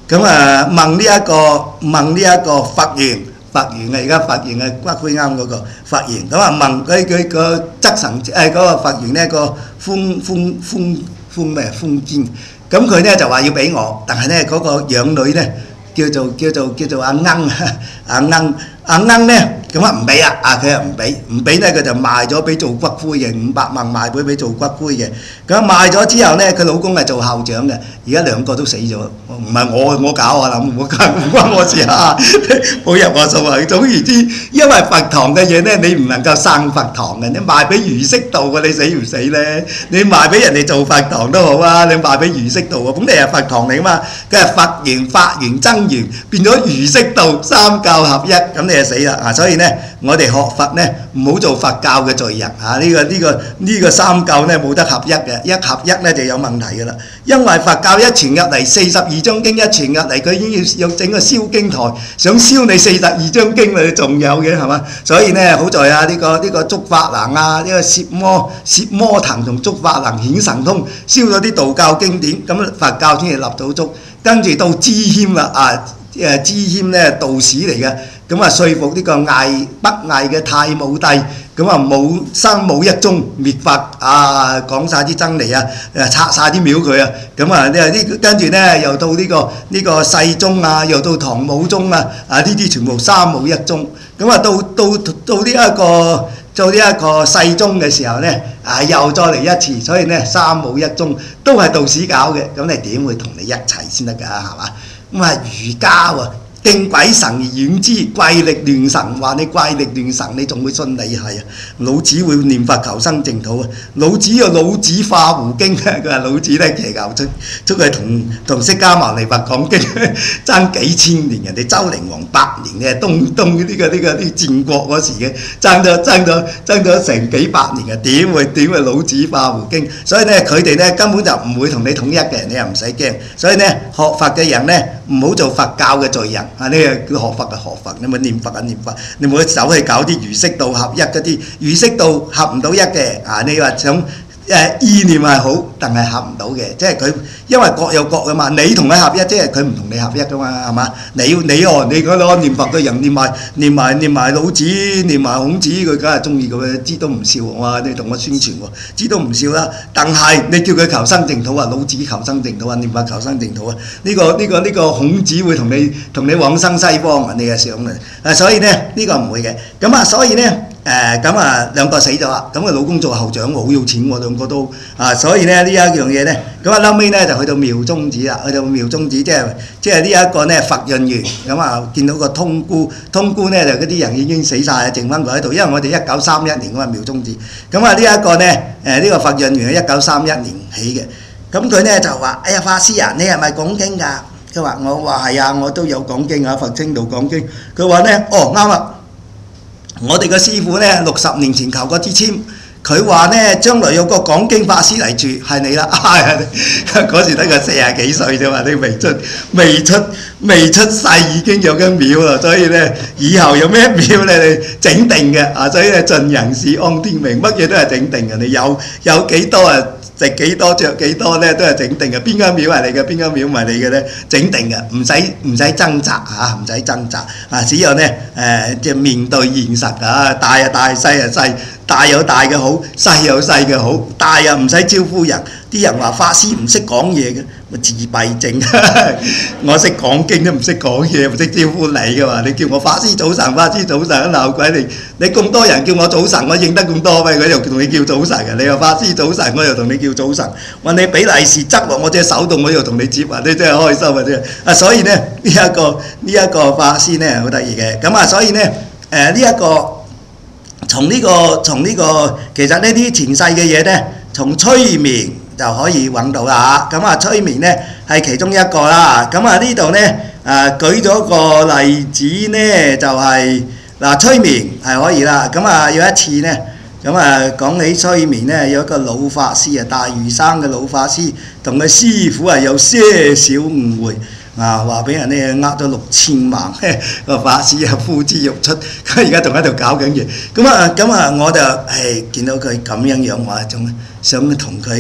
S1: 咁啊問呢一個問呢一個佛緣。佛緣啊，而家佛緣啊，骨灰龕嗰個佛緣，咁啊問佢佢個則神誒嗰個佛緣咧個封封封封咩封堅，咁佢咧就話要俾我，但係咧嗰個養女咧叫做叫做叫做阿鶯阿鶯阿鶯咧，咁啊唔俾啊，啊佢又唔俾，唔俾咧佢就賣咗俾做骨灰嘅，五百萬賣俾俾做骨灰嘅，咁賣咗之後咧，佢老公係做校長嘅，而家兩個都死咗，唔係我我搞啊諗，唔關唔關我事啊，冇入我數啊。總言之，因為佛堂嘅嘢咧，你唔能夠生佛堂嘅，你賣俾儒釋道嘅，你死唔死咧？你賣俾人哋做佛堂都好啊，你賣俾儒釋道啊，咁你係佛堂嚟啊嘛，佢係佛緣、法緣、僧緣，變咗儒釋道三教合一，咁你就死啦啊！所以咧，我哋學佛咧，唔好做佛教嘅罪人啊！呢個呢個呢個三教咧冇得合一嘅，一合一咧就有問題㗎啦。因為佛教一傳入嚟，四十二章經一傳入嚟，佢已經要有整個燒經台，想燒你四十二章經你仲有嘅係嘛？所以咧好在啊，呢個呢個竺法能啊，呢個攝摩攝摩騰同竺法能顯神通，燒咗啲道教經典，咁佛教先至立到足。跟住到支謙啦啊！誒支謙咧道士嚟嘅，咁啊說服呢個魏北魏嘅太武帝，咁啊武生武一宗滅佛啊，講晒啲真理啊，誒拆晒啲廟佢啊，咁啊呢跟住咧又到呢、這個呢、這個世宗啊，又到唐武宗啊，啊呢啲全部三武一宗，咁啊到到到呢、這、一個做呢一個世宗嘅時候咧，啊又再嚟一次，所以咧三武一宗都係道士搞嘅，咁你點會同你一齊先得㗎？係嘛？咁啊儒家喎，敬鬼神而遠之，怪力亂神，話你怪力亂神，你仲會信你係啊？老子會念佛求生淨土啊！老子有老子化胡經，佢話老子咧騎牛出出去同同釋迦牟尼佛講經，爭幾千年，人哋周靈王百年嘅東東呢、這個呢、這個啲戰國嗰時嘅爭咗爭咗爭咗成幾百年嘅，點會點會老子化胡經？所以咧佢哋咧根本就唔會同你統一嘅，你又唔使驚。所以咧學佛嘅人咧唔好做佛教嘅罪人。啊！呢個叫學佛嘅學佛，你咪念佛啊念佛，你冇走去搞啲儒釋道合一嗰啲，儒釋道合唔到一嘅。啊！你話想誒、呃、意念係好，但係合唔到嘅，即係佢因為各有各噶嘛，你同佢合一，即係佢唔同你合一噶嘛，係嘛？你你哦，你嗰個念佛嘅人念埋念埋念埋老子，念埋孔子，佢梗係中意佢，知都唔笑哇！你同我宣傳喎，知都唔笑啦。但係你叫佢求生淨土啊，老子求生淨土啊，念佛求生淨土啊，呢、這個呢、這個呢、這個孔子會同你同你往生西方啊，你係想嘅。啊，所以咧呢、這個唔會嘅。咁啊，所以咧。誒咁啊，兩個死咗啦，咁佢老公做後長喎，好有錢喎，兩個都啊，所以咧呢一樣嘢咧，咁啊後尾咧就去到妙宗寺啦，去到妙宗寺即係即係呢一個咧佛潤園，咁啊見到個通姑，通姑咧就嗰啲人已經死晒，剩翻佢喺度，因為我哋一九三一年咁啊妙宗寺，咁啊呢一個咧誒呢個佛潤園係一九三一年起嘅，咁佢咧就話：哎呀法師啊，你係咪講經㗎？佢話：我話係啊，我都有講經啊，佛清道講經。佢話咧：哦啱啦。我哋個師傅咧六十年前求過支簽，佢話咧將來有個講經法師嚟住，係你啦。嗰時得個四廿幾歲啫嘛，你未出未出未出世已經有間廟啦，所以咧以後有咩廟咧你整定嘅啊，所以咧盡人事安天命，乜嘢都係整定嘅，你有有幾多啊？食幾多着幾多咧，都係整定嘅。邊間廟係你嘅，邊間廟唔係你嘅咧，整定嘅，唔使唔使掙扎嚇，唔使掙扎啊！只有咧誒，即係面對現實啊，大啊大，細啊細，大有大嘅好，細有細嘅好，大又唔使招呼人。啲人話法師唔識講嘢嘅，咪自閉症。我識講經都唔識講嘢，唔識招呼你嘅嘛。你叫我法師早晨，法師早晨鬧鬼你！你咁多人叫我早晨，我認得咁多咩？佢又同你叫早晨嘅。你話法師早晨，我又同你叫早晨。話你俾利是執落我隻手度，我又同你接啊！你真係開心啊！真係啊！所以咧呢一個呢一個法師咧好得意嘅。咁啊，所以咧誒呢一個從呢個從呢個其實呢啲前世嘅嘢咧，從催眠就可以揾到啦嚇，咁啊催眠咧係其中一個啦。咁啊呢度咧誒舉咗個例子咧，就係嗱催眠係可以啦。咁啊有一次咧，咁啊講起催眠咧，有一個老法師啊，大嶼山嘅老法師同佢師傅啊有些少誤會啊，話俾人咧呃咗六千萬，個法師啊呼之欲出，佢而家仲喺度搞緊嘢。咁啊咁啊我就係見到佢咁樣樣話，仲想同佢。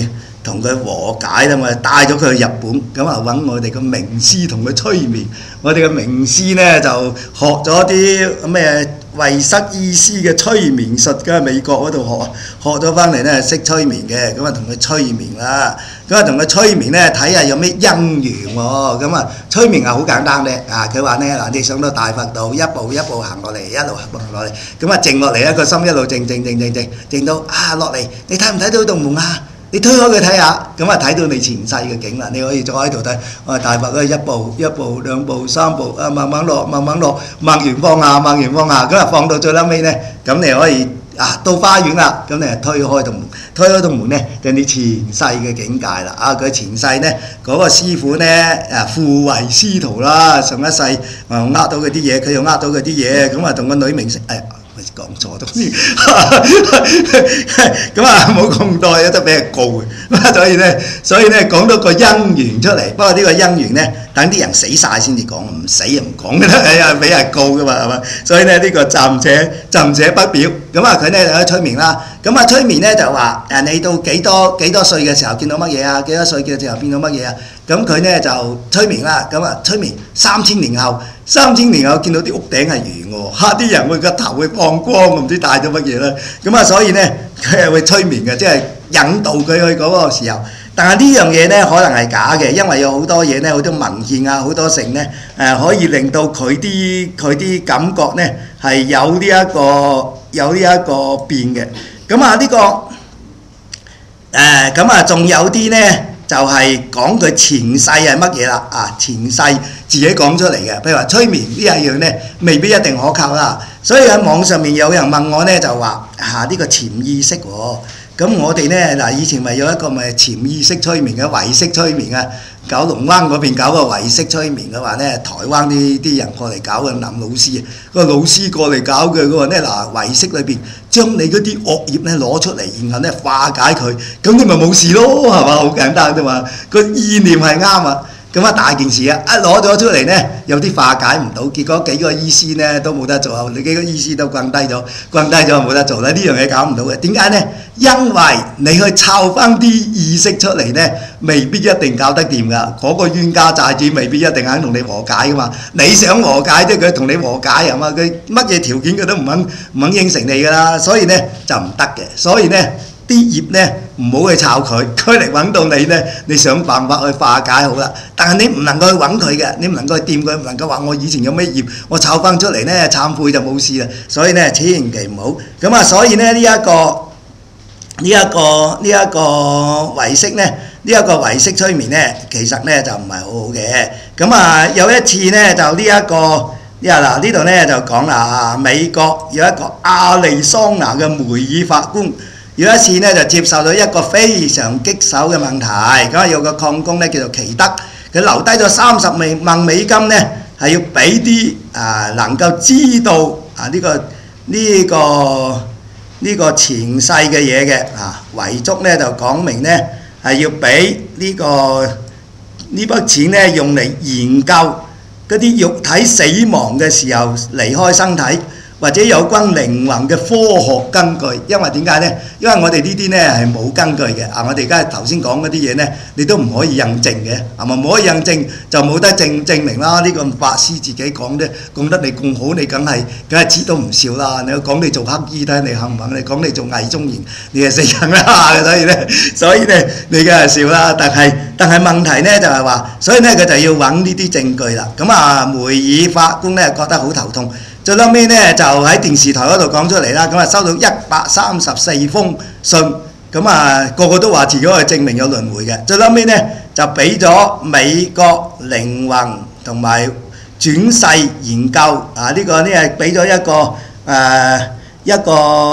S1: 同佢和解啦嘛，帶咗佢去日本，咁啊揾我哋嘅名師同佢催眠。我哋嘅名師呢，就學咗啲咩衛室醫師嘅催眠術，喺美國嗰度學學咗翻嚟呢，識催眠嘅，咁啊同佢催眠啦，咁啊同佢催眠呢，睇下有咩因緣喎，咁啊催眠係好簡單嘅，啊佢話呢嗱，你上到大佛度，一步一步行落嚟，一路行落嚟，咁啊靜落嚟，一個心一路靜靜靜靜靜靜到啊落嚟，你睇唔睇到道門啊？你推開佢睇下，咁啊睇到你前世嘅景啦，你可以坐喺度睇，我大佛咧一步一步兩步三步啊，慢慢落慢慢落，掹完放下掹完放下，咁啊放到最撚尾呢，咁你可以啊到花園啦，咁你推開道門，推開道門呢，就你前世嘅境界啦，啊佢前世呢嗰、嗰個師傅呢啊互為師徒啦，上一世啊呃到佢啲嘢，佢又呃到佢啲嘢，咁啊同個女明星誒。講錯咗先，咁啊冇咁多，有得俾人告嘅，所以咧，所以咧講到個因緣出嚟。不過呢個因緣咧，等啲人死晒先至講，唔死就唔講嘅啦，哎呀俾人告嘅嘛，係嘛？所以咧呢、呢個暫且暫且不表。咁啊佢咧就催眠啦。咁啊催眠咧就話誒你到幾多幾多歲嘅時候見到乜嘢啊？幾多歲嘅時候變到乜嘢啊？咁佢咧就催眠啦。咁啊催眠三千年後。三千年後見到啲屋頂係圓喎，嚇啲人會個頭會放光，唔知帶咗乜嘢啦。咁啊，所以呢，佢係會催眠嘅，即係引導佢去嗰個時候。但係呢樣嘢呢，可能係假嘅，因為有好多嘢呢，好多文獻啊，好多成呢，誒、呃、可以令到佢啲佢啲感覺呢係有呢、這、一個有呢一個變嘅。咁啊呢個誒咁啊仲有啲呢。就係講佢前世係乜嘢啦，啊前世自己講出嚟嘅，譬如話催眠呢一樣呢，未必一定可靠啦。所以喺網上面有人問我呢，就話嚇呢個潛意識喎，咁我哋呢，嗱以前咪有一個咪潛意識催眠嘅唯識催眠啊，九龍灣嗰邊搞個唯識催眠嘅話呢，台灣啲啲人過嚟搞嘅林老師啊，個老師過嚟搞嘅，佢話呢嗱唯識裏邊將你嗰啲惡業呢攞出嚟，然後呢化解佢，咁你咪冇事咯，係嘛？好簡單啫嘛，個意念係啱啊。咁啊大件事啊！一攞咗出嚟呢，有啲化解唔到，結果幾個醫師呢都冇得做，你幾個醫師都跪低咗，跪低咗冇得做啦。呢樣嘢搞唔到嘅，點解呢？因為你去抄翻啲意識出嚟呢，未必一定搞得掂噶。嗰、那個冤家債主未必一定肯同你和解噶嘛。你想和解啫，佢同你和解係嘛？佢乜嘢條件佢都唔肯唔肯應承你噶啦，所以呢就唔得嘅。所以呢。啲業呢唔好去抄佢，佢嚟揾到你呢，你想辦法去化解好啦。但係你唔能夠去揾佢嘅，你唔能夠去掂佢，唔能夠話我以前有咩業，我抄翻出嚟呢，懺悔就冇事啦。所以呢，千祈唔好。咁啊，所以呢呢一個呢一個呢一個唯識呢，呢一個唯識催眠呢，其實呢就唔係好好嘅。咁啊，有一次呢，就呢一個。嗱呢度呢就講啦，美國有一個亞利桑那嘅梅爾法官。有一次呢，就接受咗一個非常棘手嘅問題，咁啊有個礦工呢，叫做奇德，佢留低咗三十萬美金呢，係要俾啲啊能夠知道啊呢、呢個呢、呢個呢、呢個前世嘅嘢嘅啊遺囑呢，就講明呢，係要俾呢、呢個呢筆錢呢，用嚟研究嗰啲肉體死亡嘅時候離開身體。或者有關靈魂嘅科學根據，因為點解呢？因為我哋呢啲呢係冇根據嘅，啊！我哋而家頭先講嗰啲嘢呢，你都唔可以印證嘅，係咪？唔可以印證就冇得證證明啦。呢個法師自己講啫，講得你咁好，你梗係梗係知道唔少啦。你講你做黑衣睇你肯唔肯？你講你做偽中言，你係死人啦。所以呢，所以呢，你梗係笑啦。但係但係問題呢就係話，所以呢佢就要揾呢啲證據啦。咁啊，梅爾法官呢覺得好頭痛。最後尾呢，就喺電視台嗰度講出嚟啦，咁啊收到一百三十四封信，咁啊個個都話自己可以證明有輪迴嘅。最後尾呢，就俾咗美國靈魂同埋轉世研究啊呢、呢個呢係俾咗一個誒、呃、一個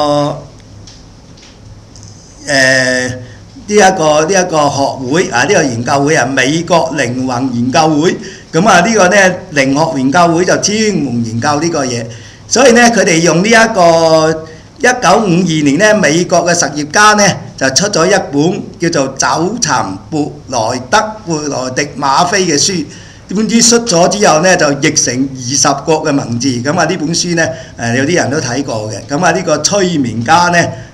S1: 誒呢一個呢一、呢個學會啊呢、呢個研究會啊美國靈魂研究會。咁啊呢個呢靈學研究會就專門研究呢個嘢，所以呢佢哋用呢一個一九五二年呢美國嘅實業家呢就出咗一本叫做《找尋貝萊德貝萊迪馬菲》嘅書，呢本書出咗之後呢就譯成二十國嘅文字，咁啊呢本書呢誒有啲人都睇過嘅，咁啊呢個催眠家呢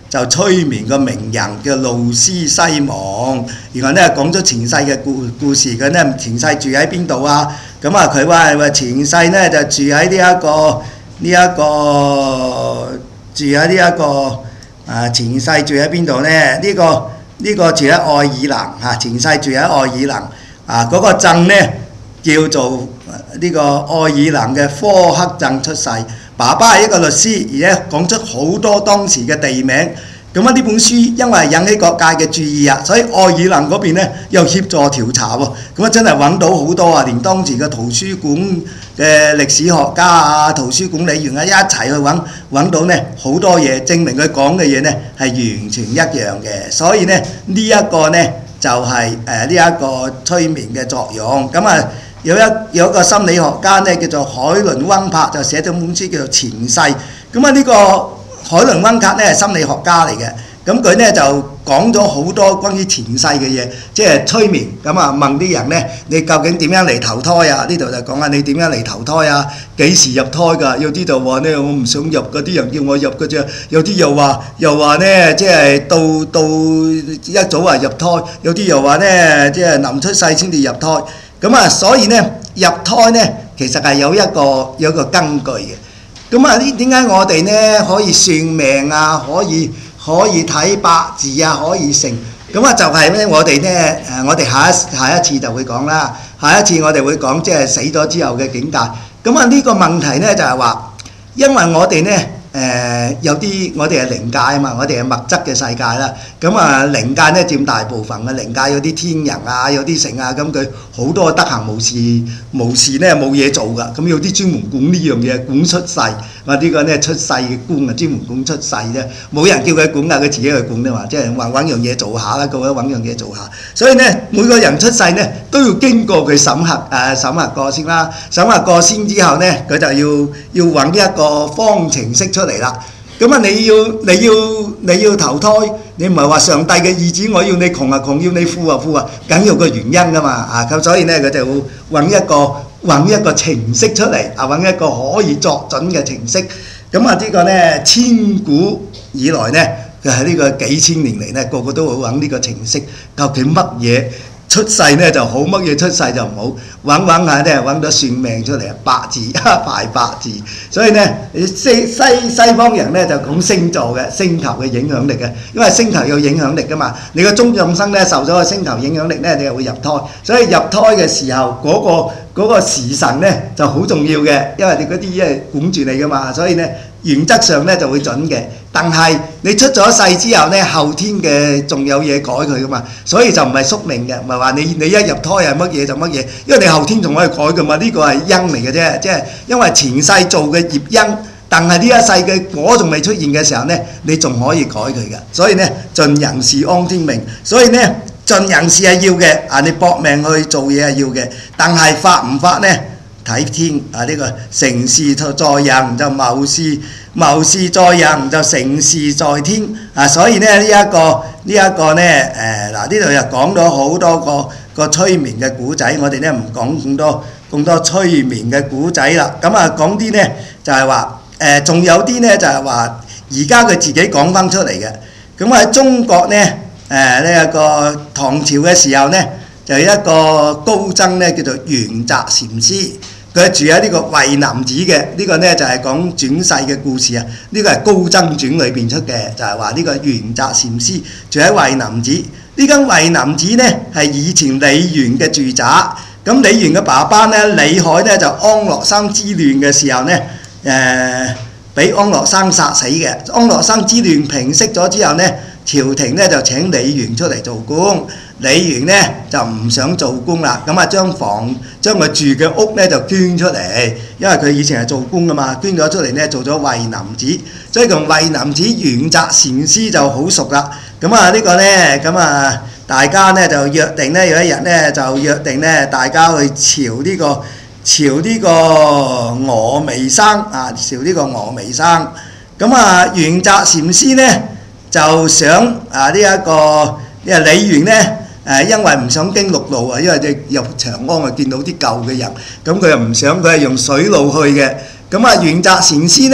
S1: 就催眠個名人叫路斯西蒙，然後咧講咗前世嘅故故事，佢咧前世住喺邊度啊？咁啊佢話話前世咧就住喺呢一個呢一、這個住喺呢一個啊前世住喺邊度咧？呢、這個呢、這個住喺愛爾蘭嚇，前世住喺愛爾蘭啊嗰、那個鎮咧叫做呢個愛爾蘭嘅科克鎮出世。爸爸係一個律師，而且講出好多當時嘅地名。咁啊呢本書因為引起各界嘅注意啊，所以愛爾蘭嗰邊咧又協助調查喎。咁啊真係揾到好多啊，連當時嘅圖書館嘅歷史學家啊、圖書管理員啊一齊去揾，揾到咧好多嘢，證明佢講嘅嘢咧係完全一樣嘅。所以咧呢一個咧就係誒呢一個催眠嘅作用。咁啊有一有一個心理學家咧叫做海倫溫柏，就寫咗本書叫做前世。咁啊呢個海倫溫柏咧係心理學家嚟嘅，咁佢咧就講咗好多關於前世嘅嘢，即係催眠。咁啊問啲人咧，你究竟點樣嚟投胎啊？呢度就講下你點樣嚟投胎啊？幾時入胎㗎？有啲就話咧我唔想入，嗰啲人叫我入嘅啫。有啲又話又話咧，即係到到一早話入胎，有啲又話咧，即係臨出世先至入胎。咁啊，所以咧入胎咧其實係有一個有一個根據嘅。咁啊，呢點解我哋咧可以算命啊，可以可以睇八字啊，可以成？咁啊就係咧，我哋咧誒，我哋下一下一次就會講啦。下一次我哋會講即係死咗之後嘅境界。咁啊呢個問題咧就係話，因為我哋咧。誒、呃、有啲我哋係靈界啊嘛，我哋係物質嘅世界啦。咁啊靈界咧佔大部分嘅，靈界有啲天人啊，有啲神啊，咁佢好多得閒無事無事咧冇嘢做㗎。咁有啲專門管呢樣嘢，管出世。話呢個咧出世嘅官啊，專門管出世啫，冇人叫佢管㗎，佢自己去管啫嘛。即係話揾樣嘢做下啦，各位揾樣嘢做下。所以咧每個人出世咧都要經過佢審核誒、呃、審核過先啦，審核過先之後咧佢就要要揾一個方程式出嚟啦。咁啊你要你要你要投胎，你唔係話上帝嘅意志，我要你窮啊窮，要你富啊富啊，梗有個原因㗎嘛啊！咁所以咧佢就會揾一個揾一個程式出嚟啊，揾一個可以作準嘅程式。咁啊呢個咧千古以來咧，就係呢個幾千年嚟咧，個個都會揾呢個程式，究竟乜嘢出世咧就好，乜嘢出世就唔好，揾揾下咧揾到算命出嚟啊，八字排八字。所以咧西西西方人咧就講星座嘅星球嘅影響力嘅，因為星球有影響力㗎嘛。你個中眾生咧受咗個星球影響力咧，你就會入胎。所以入胎嘅時候嗰個嗰個時辰咧就好重要嘅，因為你嗰啲嘢管住你㗎嘛，所以咧原則上咧就會準嘅。但係你出咗世之後咧，後天嘅仲有嘢改佢㗎嘛，所以就唔係宿命嘅，唔係話你你一入胎係乜嘢就乜嘢，因為你後天仲可以改㗎嘛，呢個係因嚟嘅啫，即係因為前世做嘅業因，但係呢一世嘅果仲未出現嘅時候咧，你仲可以改佢嘅，所以咧盡人事安天命，所以咧盡人事係要嘅，啊你搏命去做嘢係要嘅，但係發唔發咧？睇天啊！呢、這個成事在人就謀事，謀事在人就成事在天啊！所以咧呢一、這個呢一個咧誒嗱呢度又講咗好多個個催眠嘅古仔，我哋咧唔講咁多咁多催眠嘅古仔啦。咁啊講啲咧就係話誒，仲、呃、有啲咧就係話而家佢自己講翻出嚟嘅。咁喺中國咧誒呢一個唐朝嘅時候咧，就有一個高僧咧叫做玄澤禪師。佢住喺呢個慧南寺嘅，呢、這個呢就係、是、講轉世嘅故事啊！呢、這個係《高僧傳》裏邊出嘅，就係話呢個玄澤禪師住喺慧南寺。呢間慧南寺呢係以前李元嘅住宅。咁李元嘅爸爸呢，李海呢就安樂生之亂嘅時候呢，誒、呃、俾安樂生殺死嘅。安樂生之亂平息咗之後呢，朝廷呢就請李元出嚟做官。李元呢就唔想做官啦，咁啊將房將佢住嘅屋呢就捐出嚟，因為佢以前係做官噶嘛，捐咗出嚟呢做咗慧南寺，所以同慧南寺玄澤禪師就好熟啦。咁啊呢個呢，咁啊大家呢就約定呢，有一日呢就約定呢，大家去朝呢、這個朝呢個峨眉山啊，朝呢個峨眉山。咁啊玄澤禪師呢就想啊呢一、這個，因為李元呢。誒，因為唔想經陸路啊，因為你入長安啊，見到啲舊嘅人，咁佢又唔想，佢係用水路去嘅。咁啊，玄澤禪師呢，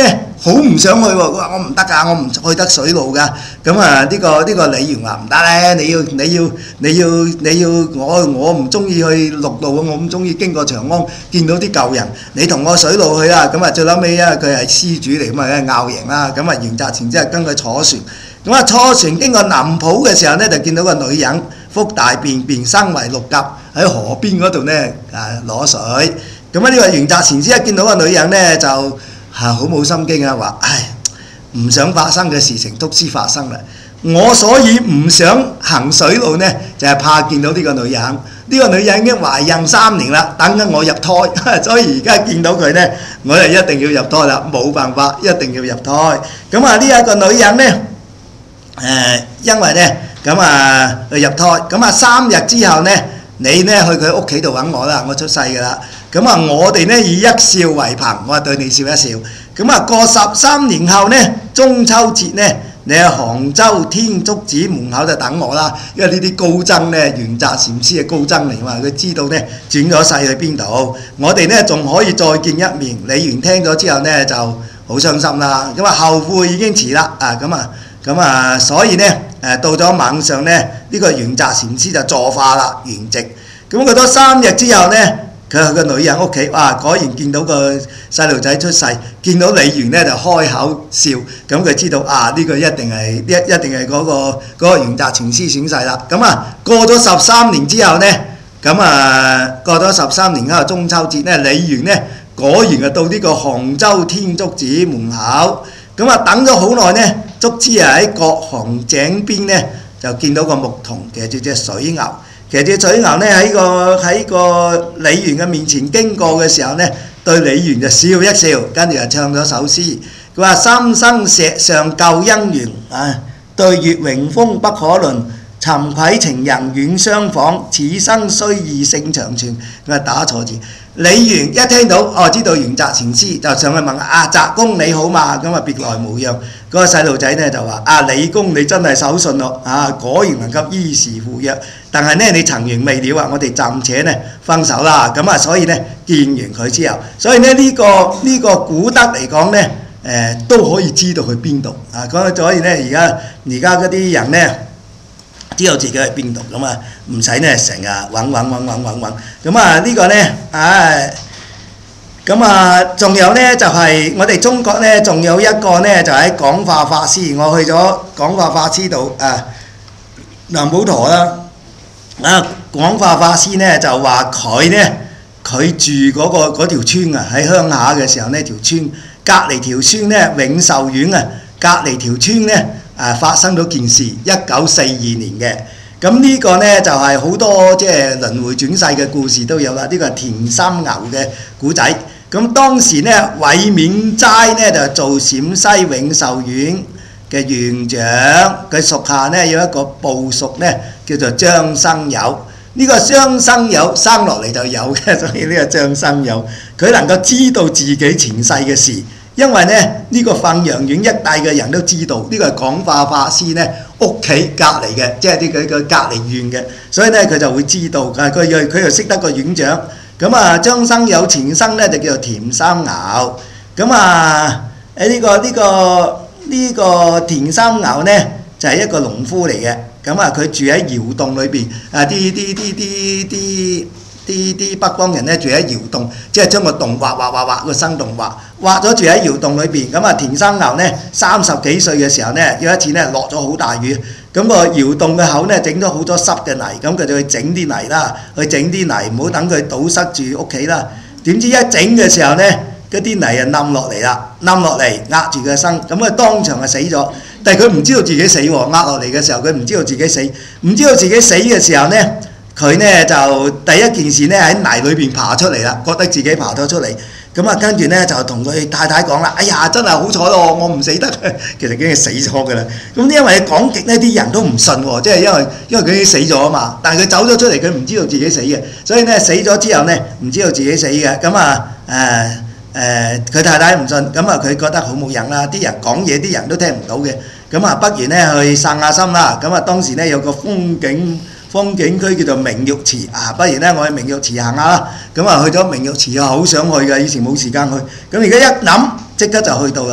S1: 好唔想去喎，佢話我唔得㗎，我唔去得水路㗎。咁啊呢個呢個李元話唔得咧，你要你要你要你要我我唔中意去陸路，我唔中意經過長安見到啲舊人，你同我水路去啦。咁啊最撚尾啊佢係施主嚟，咁啊梗係拗贏啦。咁啊元澤前之後跟佢坐船，咁啊坐船經過南浦嘅時候咧，就見到個女人腹大便便身為六甲喺河邊嗰度咧啊攞水。咁啊呢個元澤前之一見到個女人咧就〜係好冇心機啊！話唉，唔想發生嘅事情都知發生啦。我所以唔想行水路呢，就係、是、怕見到呢個女人。呢、這個女人已經懷孕三年啦，等緊我入胎，所以而家見到佢呢，我就一定要入胎啦，冇辦法，一定要入胎。咁啊，呢一個女人呢，誒、呃，因為呢，咁啊去入胎，咁啊三日之後呢，你呢去佢屋企度揾我啦，我出世㗎啦。咁啊，我哋呢以一笑為憑，我對你笑一笑。咁啊，過十三年後呢，中秋節呢，你喺杭州天竺寺門口就等我啦。因為呢啲高僧呢，元澤禪師係高僧嚟嘛，佢知道呢轉咗世去邊度。我哋呢仲可以再見一面。李元聽咗之後呢，就好傷心啦。咁啊，後悔已經遲啦。啊，咁啊，咁啊，所以呢，誒到咗晚上呢，呢、這個元澤禪師就坐化啦，圓寂。咁過咗三日之後呢。佢去個女人屋企，哇！果然見到個細路仔出世，見到李元呢就開口笑，咁佢知道啊呢、這個一定係一一定係嗰、那個嗰、那個元澤禪師轉世啦。咁啊過咗十三年之後呢，咁啊過咗十三年之後中秋節呢，李元呢果然啊到呢個杭州天竺寺門口，咁啊等咗好耐呢，足之啊喺國行井邊呢就見到個牧童騎住隻水牛。其實隻水牛呢喺個喺個李元嘅面前經過嘅時候呢，對李元就笑一笑，跟住就唱咗首詩。佢話：三生石上舊姻緣，啊，對月榮峰不可論。尋愧情人遠相訪，此生須意勝長存。佢話打錯字。李元一聽到哦，知道元澤禪師，就上去問啊：澤公你好嘛？咁啊別來無恙。嗰、那個細路仔呢就話：啊李公你真係守信咯，啊果然能夠依時赴約。但係呢，你塵緣未了啊，我哋暫且呢分手啦。咁啊，所以呢見完佢之後，所以呢呢、這個呢、這個古德嚟講呢，誒、呃、都可以知道去邊度啊。咁所以呢，而家而家嗰啲人呢，知道自己去邊度，咁啊唔使呢成日揾揾揾揾揾揾。咁啊呢個呢，唉，咁啊仲有呢，就係、是、我哋中國呢，仲有一個呢，就喺、是、廣化法師，我去咗廣化法師度啊南普陀啦。啊，廣化法師呢就話佢呢，佢住嗰、那個嗰條村啊，喺鄉下嘅時候呢條村隔離條村呢，永壽縣啊，隔離條村呢，啊發生咗件事，一九四二年嘅。咁呢個呢，就係、是、好多即係輪迴轉世嘅故事都有啦。呢、這個係田三牛嘅古仔。咁當時呢，韋緬齋呢就做陝西永壽縣嘅縣長，佢屬下呢有一個部屬呢叫做張生友。呢、這個張生友生落嚟就有嘅，所以呢個張生友佢能夠知道自己前世嘅事，因為呢呢、這個汾陽縣一帶嘅人都知道，呢、這個係廣化法師呢屋企隔離嘅，即係啲佢個隔離縣嘅，所以呢佢就會知道。佢佢佢又識得個縣長。咁啊張生友前生呢就叫做田三牛。咁啊喺呢個呢個。這個呢個田三牛呢，就係、是、一個農夫嚟嘅，咁啊佢住喺窑洞裏邊，啊啲啲啲啲啲啲啲北方人呢，住喺窑洞，即係將個洞挖挖挖挖個生洞挖，挖咗住喺窑洞裏邊。咁啊田三牛呢，三十幾歲嘅時候呢，有一次呢落咗好大雨，咁個窑洞嘅口呢，整咗好多濕嘅泥，咁佢就去整啲泥啦，去整啲泥，唔好等佢堵塞住屋企啦。點知一整嘅時候呢，嗰啲泥啊冧落嚟啦，冧落嚟壓住佢身，咁佢當場就死咗。但係佢唔知道自己死喎，壓落嚟嘅時候佢唔知道自己死，唔知道自己死嘅時候呢，佢呢就第一件事呢喺泥裏邊爬出嚟啦，覺得自己爬咗出嚟，咁啊跟住呢就同佢太太講啦：哎呀，真係好彩咯，我唔死得。其實已經死咗㗎啦。咁因為講極呢啲人都唔信喎，即係因為因為佢已經死咗啊嘛。但係佢走咗出嚟，佢唔知道自己死嘅，所以呢死咗之後呢唔知道自己死嘅。咁啊誒。誒佢、呃、太太唔信，咁啊佢覺得好冇癮啦，啲人講嘢啲人都聽唔到嘅，咁啊不如呢去散下心啦。咁啊當時呢有個風景風景區叫做明玉池啊，不如呢我去明玉池行下啦。咁啊去咗明玉池啊，好想去㗎，以前冇時間去，咁而家一諗即刻就去到啦。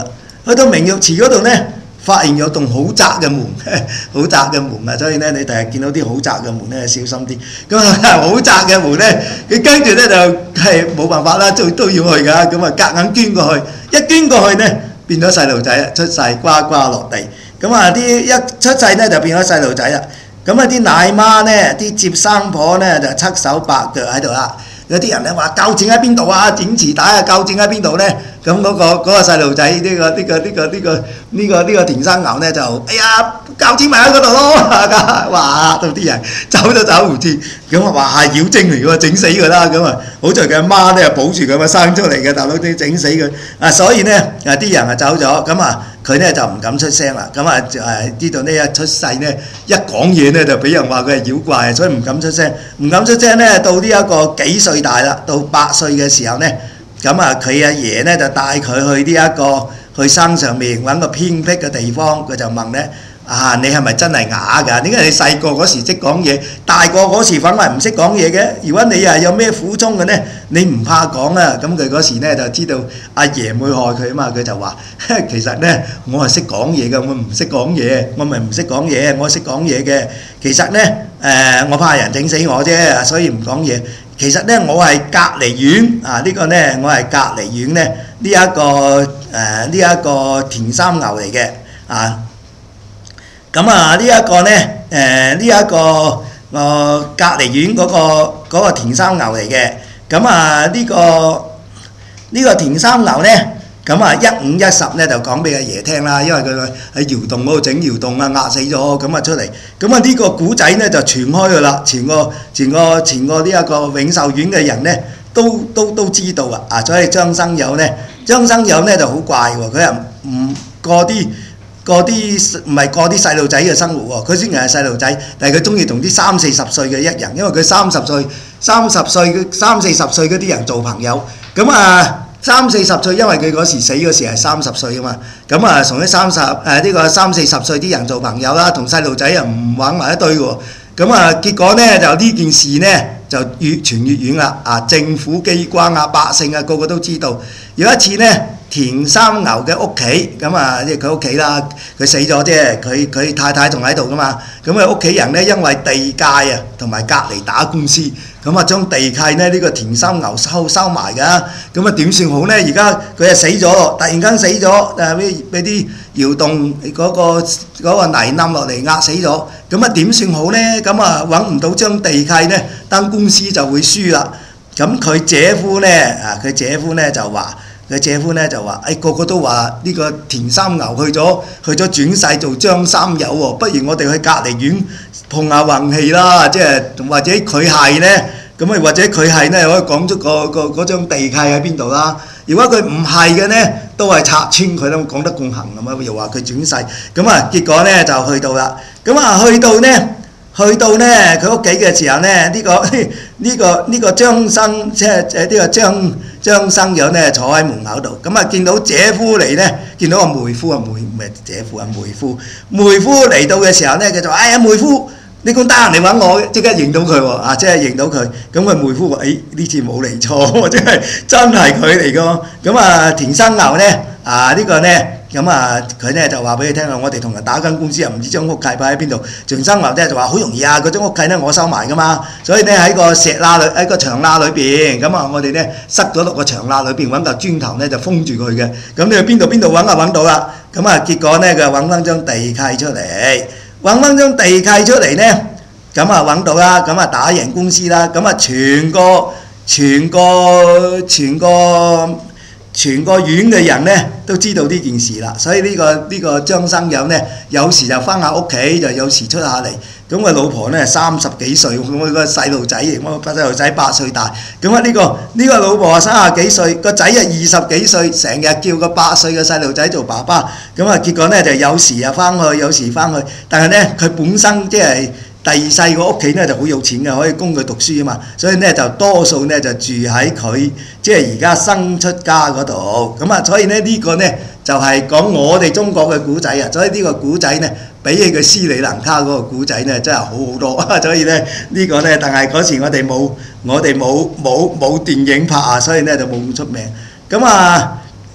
S1: 去到明玉池嗰度咧，發現有棟好窄嘅門，好窄嘅門啊！所以咧，你第日見到啲好窄嘅門咧，小心啲。咁啊，好窄嘅門咧，佢跟住咧就係冇辦法啦，都都要去㗎。咁啊，夾硬捐過去，一捐過去咧，變咗細路仔出世，呱呱落地。咁啊，啲一出世咧就變咗細路仔啦。咁啊，啲奶媽咧，啲接生婆咧就七手八腳喺度啦。有啲人咧話校正喺邊度啊？剪臍帶啊，校正喺邊度咧？咁嗰個嗰個細路仔呢個呢個呢個呢個呢個呢個田生牛咧就哎呀校正埋喺嗰度咯，哇！到啲人走都走唔切，咁啊話係妖精嚟㗎，整死佢啦！咁啊，好在佢阿媽咧保住佢嘛，生出嚟嘅大佬啲整死佢啊！所以咧啊啲人啊走咗，咁啊佢咧就唔敢出聲啦。咁啊誒知道呢一出世咧一講嘢咧就俾人話佢係妖怪，所以唔敢出聲，唔敢出聲咧到呢一個幾歲大啦，到八歲嘅時候咧。咁啊，佢阿爺咧就帶佢去呢一個去山上面揾個偏僻嘅地方，佢就問咧：啊，你係咪真係啞㗎？點解你細個嗰時識講嘢，大個嗰時反為唔識講嘢嘅？如果你係有咩苦衷嘅咧，你唔怕講啊！咁佢嗰時咧就知道阿爺唔會害佢啊嘛，佢就話：其實咧我係識講嘢嘅，我唔識講嘢，我咪唔識講嘢，我識講嘢嘅。其實咧誒，我怕人整死我啫，所以唔講嘢。其實咧，我係隔離院啊！呢個咧，我係隔離院咧呢一個誒呢一個田三牛嚟嘅啊。咁啊，呢一個咧誒呢一個誒隔離院嗰個嗰個田三牛嚟嘅。咁啊呢個呢個田三牛咧，咁啊一五一十咧就講俾阿爺聽啦，因為佢喺窑洞嗰度整窑洞啊，壓死咗，咁啊出嚟。咁啊呢個古仔咧就傳開㗎啦，全個全個全個呢一個永壽院嘅人咧都都都知道啊！啊，所以張生友咧，張生友咧就好怪喎，佢又唔過啲過啲唔係過啲細路仔嘅生活喎，佢雖然係細路仔，但係佢中意同啲三四十歲嘅一人，因為佢三十歲、三十歲、三四十歲嗰啲人做朋友，咁啊。三四十歲，因為佢嗰時死嗰時係三十歲啊嘛，咁啊同啲三十誒呢個三四十歲啲人做朋友啦，同細路仔又唔玩埋一堆喎，咁啊結果呢，就呢件事呢，就越傳越遠啦，啊政府機關啊百姓啊個個都知道，有一次呢，田三牛嘅屋企，咁啊即係佢屋企啦，佢死咗啫，佢佢太太仲喺度噶嘛，咁佢屋企人呢，因為地界啊同埋隔離打官司。咁啊，將地契咧呢個田三牛收收埋㗎，咁啊點算好呢？而家佢啊死咗，突然間死咗，誒俾俾啲窑洞嗰個嗰個泥冧落嚟壓死咗，咁啊點算好呢？咁啊揾唔到張地契呢，單官司就會輸啦。咁佢姐夫呢，啊佢姐夫呢就話，佢姐夫呢就話，誒個個都話呢個田三牛去咗去咗轉世做張三友喎，不如我哋去隔離院碰下運氣啦，即係或者佢係呢，咁啊或者佢係呢，可以講出個個嗰張地契喺邊度啦。如果佢唔係嘅呢，都係拆穿佢都講得咁行咁啊，又話佢轉世，咁啊結果呢就去到啦，咁啊去到呢。去到呢佢屋企嘅時候呢，呢、呢個呢、呢個呢、呢個張生即係誒呢個張張生友呢坐喺門口度，咁啊見到姐夫嚟呢，見到個妹夫啊妹唔係姐夫啊妹夫，妹夫嚟到嘅時候呢，佢就話：哎呀妹夫，你咁得閒嚟揾我，即刻認到佢喎啊！即係認到佢，咁佢妹夫話：誒呢次冇嚟錯，即係真係佢嚟㗎。咁啊田生牛呢，啊呢、呢個呢。咁啊，佢咧就話俾你聽啊，我哋同人打緊官司啊，唔知張屋契擺喺邊度。田生牛咧就話好容易啊，嗰張屋契咧我收埋噶嘛，所以咧喺個石罅裏喺個牆罅裏邊，咁啊我哋咧塞咗落個牆罅裏邊，揾嚿磚頭咧就封住佢嘅。咁你去邊度邊度揾啊揾到啦。咁啊結果咧佢揾翻張地契出嚟，揾翻張地契出嚟咧，咁啊揾到啦，咁啊打贏官司啦，咁啊全個全個全個。全個院嘅人呢都知道呢件事啦，所以呢、呢個呢、呢個張生友呢，有時就翻下屋企，就有時出下嚟。咁個老婆呢三十幾歲，我個細路仔，我個細路仔八歲大。咁啊呢個呢、呢個老婆啊三十幾歲，個仔啊二十幾歲，成日叫個八歲嘅細路仔做爸爸。咁啊結果呢，就有時啊翻去，有時翻去。但係呢，佢本身即係。第二細個屋企咧就好有錢嘅，可以供佢讀書啊嘛，所以咧就多數咧就住喺佢即係而家生出家嗰度，咁啊所以咧呢個咧就係講我哋中國嘅古仔啊，所以呢個古仔咧比起佢斯里蘭卡嗰個古仔咧真係好好多，所以咧呢個咧但係嗰時我哋冇我哋冇冇冇電影拍啊，所以咧就冇咁出名。咁啊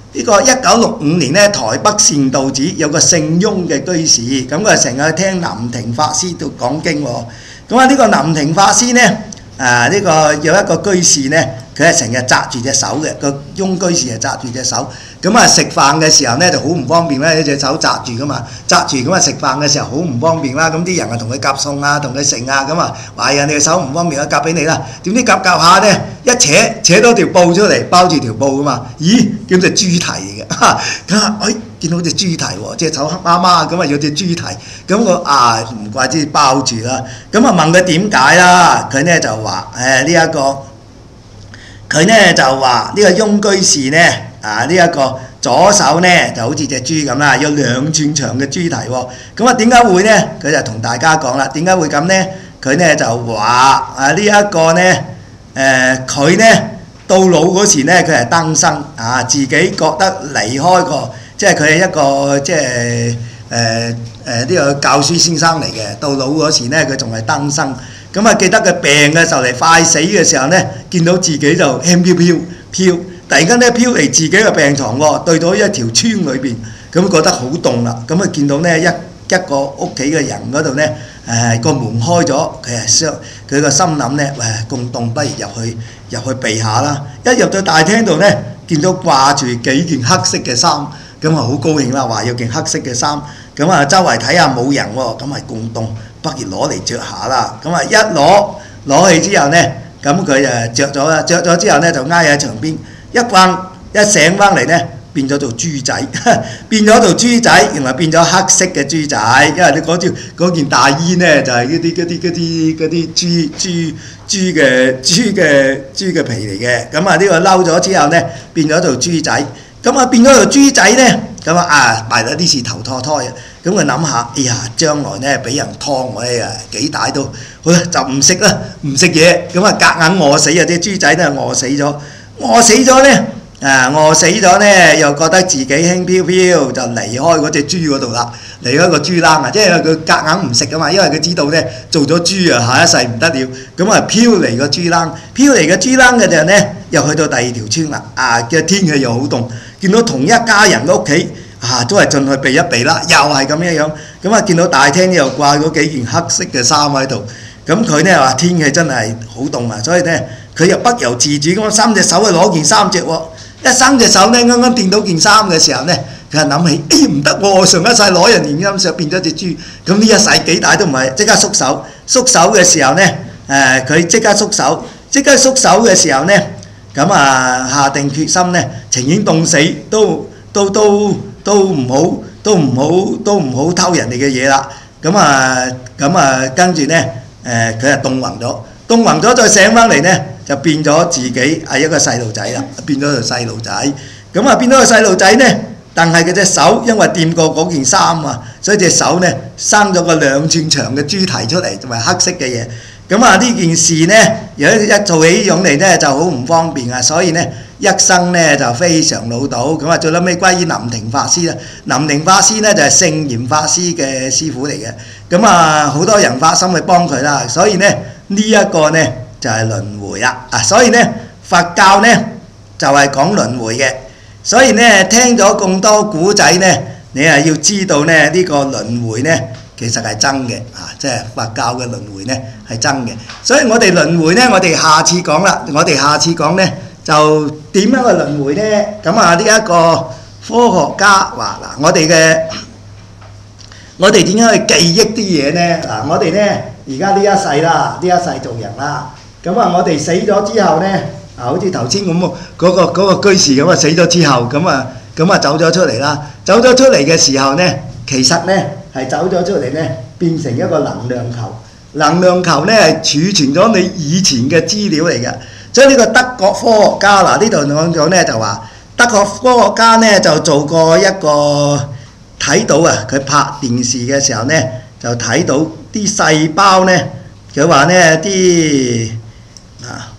S1: 呢個一九六五年咧，台北善導寺有個姓翁嘅居士，咁佢成日聽林廷法師度講經喎。咁啊，呢個林廷法師咧，啊呢個有一個居士咧，佢係成日揸住隻手嘅，個翁居士係揸住隻手。咁啊食飯嘅時候咧就好唔方便啦，一隻手揸住噶嘛，揸住咁啊食飯嘅時候好唔方便啦。咁啲人啊同佢夾餸啊，同佢食啊，咁啊話人哋嘅手唔方便啊，夾俾你啦。點知夾夾下咧，一扯扯多條布出嚟，包住條布噶嘛。咦，叫隻豬蹄嚟嘅。咁啊，哎，見到隻豬蹄喎，隻手黑麻麻咁啊，有隻豬蹄。咁我啊唔怪之包住啦。咁啊問佢點解啦？佢咧就話誒呢一個，佢咧就話呢個翁居士咧。啊！呢、這、一個左手呢就好似隻豬咁啦，有兩寸長嘅豬蹄喎。咁啊點解會呢？佢就同大家講啦，點解會咁呢？佢呢就話啊呢一、這個呢，誒佢呢到老嗰時呢，佢係燈生啊，自己覺得離開過，即係佢係一個即係誒誒呢個教書先生嚟嘅。到老嗰時呢，佢仲係燈生。咁啊記得佢病嘅時候嚟快死嘅時候呢，見到自己就輕飄飄飄。突然間咧飄嚟自己嘅病床喎，對到一條村裏邊，咁覺得好凍啦。咁啊見到呢一一個屋企嘅人嗰度呢，誒個門開咗，佢係想佢個心諗呢，誒咁凍，不如入去入去避下啦。一入到大廳度呢，見到掛住幾件黑色嘅衫，咁啊好高興啦，話有件黑色嘅衫。咁啊周圍睇下冇人喎，咁係咁凍，不如攞嚟着下啦。咁啊一攞攞起之後呢，咁佢誒着咗啦，着咗之後呢，就挨喺牆邊。一瞓一醒翻嚟呢，變咗做豬仔，變咗做豬仔，原來變咗黑色嘅豬仔，因為你嗰條嗰件大衣呢，就係嗰啲嗰啲嗰啲嗰啲豬豬豬嘅豬嘅豬嘅皮嚟嘅。咁啊呢個嬲咗之後呢，變咗做豬仔。咁啊變咗做豬仔呢，咁啊啊埋咗啲事頭拖拖嘅。咁佢諗下，哎呀將來呢俾人劏我呀幾大都好啦，就唔食啦，唔食嘢，咁啊夾硬餓死啊！啲豬仔都係餓死咗。餓死咗呢，啊餓死咗呢，又覺得自己輕飄飄，就離開嗰隻豬嗰度啦，離開個豬欄啊！即係佢夾硬唔食啊嘛，因為佢知道呢，做咗豬啊下一世唔得了，咁啊飄離個豬欄，飄離個豬欄嘅時候呢，又去到第二條村啦，啊嘅天氣又好凍，見到同一家人嘅屋企啊都係進去避一避啦，又係咁樣樣，咁啊見到大廳又掛嗰幾件黑色嘅衫喺度，咁佢呢話天氣真係好凍啊，所以呢。佢又不由自主咁三隻手去攞件衫著喎，一三隻手呢啱啱掂到件衫嘅時候呢，佢係諗起，哎唔得喎，上一世攞人現金上變咗隻豬，咁呢一世幾大都唔係，即刻縮手，縮手嘅時候呢，誒佢即刻縮手，即刻縮手嘅時候呢，咁啊下定決心呢，情願凍死都都都都唔好，都唔好都唔好偷人哋嘅嘢啦，咁啊咁啊跟住呢，誒佢係凍暈咗，凍暈咗再醒翻嚟呢。就變咗自己係一個細路仔啦，變咗個細路仔，咁啊變咗個細路仔呢，但係佢隻手因為掂過嗰件衫啊，所以隻手呢生咗個兩寸長嘅豬蹄出嚟，同埋黑色嘅嘢。咁啊呢件事呢，有一一做起上嚟呢就好唔方便啊，所以呢一生呢就非常潦倒。咁啊最撚尾歸於林廷法師啦，林廷法師呢就係聖嚴法師嘅師傅嚟嘅。咁啊好多人發心去幫佢啦，所以呢呢一個呢。就係輪迴啦，啊！所以呢佛教呢就係講輪迴嘅，所以呢聽咗咁多古仔呢，你係要知道呢呢個輪迴呢其實係真嘅，啊！即係佛教嘅輪迴呢係真嘅，所以我哋輪迴呢，我哋下次講啦，我哋下次講呢就點樣嘅輪迴呢？咁啊呢一個科學家話嗱，我哋嘅我哋點樣去記憶啲嘢呢？嗱，我哋呢而家呢一世啦，呢一世做人啦。咁啊，我哋死咗之後呢，啊，好似頭先咁嗰個嗰、嗰個居士咁啊，死咗之後，咁啊，咁啊走咗出嚟啦。走咗出嚟嘅時候呢，其實呢係走咗出嚟呢，變成一個能量球。能量球呢係儲存咗你以前嘅資料嚟嘅。所以呢個德國科學家嗱，呢度講講呢就話，德國科學家呢就做過一個睇到啊，佢拍電視嘅時候呢，就睇到啲細胞呢，佢話呢啲。啊！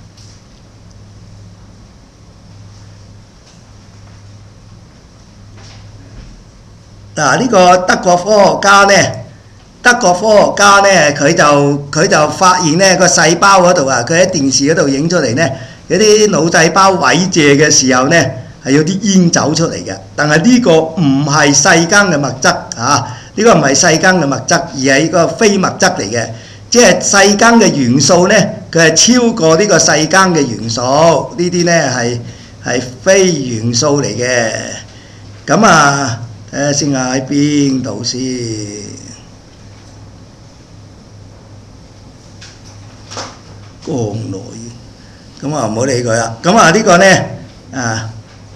S1: 嗱，呢個德國科學家呢，德國科學家呢，佢就佢就發現呢個細胞嗰度啊，佢喺電視嗰度影出嚟呢，嗰啲腦細胞萎謝嘅時候呢，係係有啲煙走出嚟嘅。但係呢個唔係世間嘅物質啊，呢個唔係世間嘅物質，而係一個非物質嚟嘅。即係世間嘅元素呢，佢係超過呢個世間嘅元素，呢啲呢係係非元素嚟嘅。咁啊，睇下先啊，喺邊度先？咁耐，咁啊唔好理佢啦。咁啊呢個呢啊。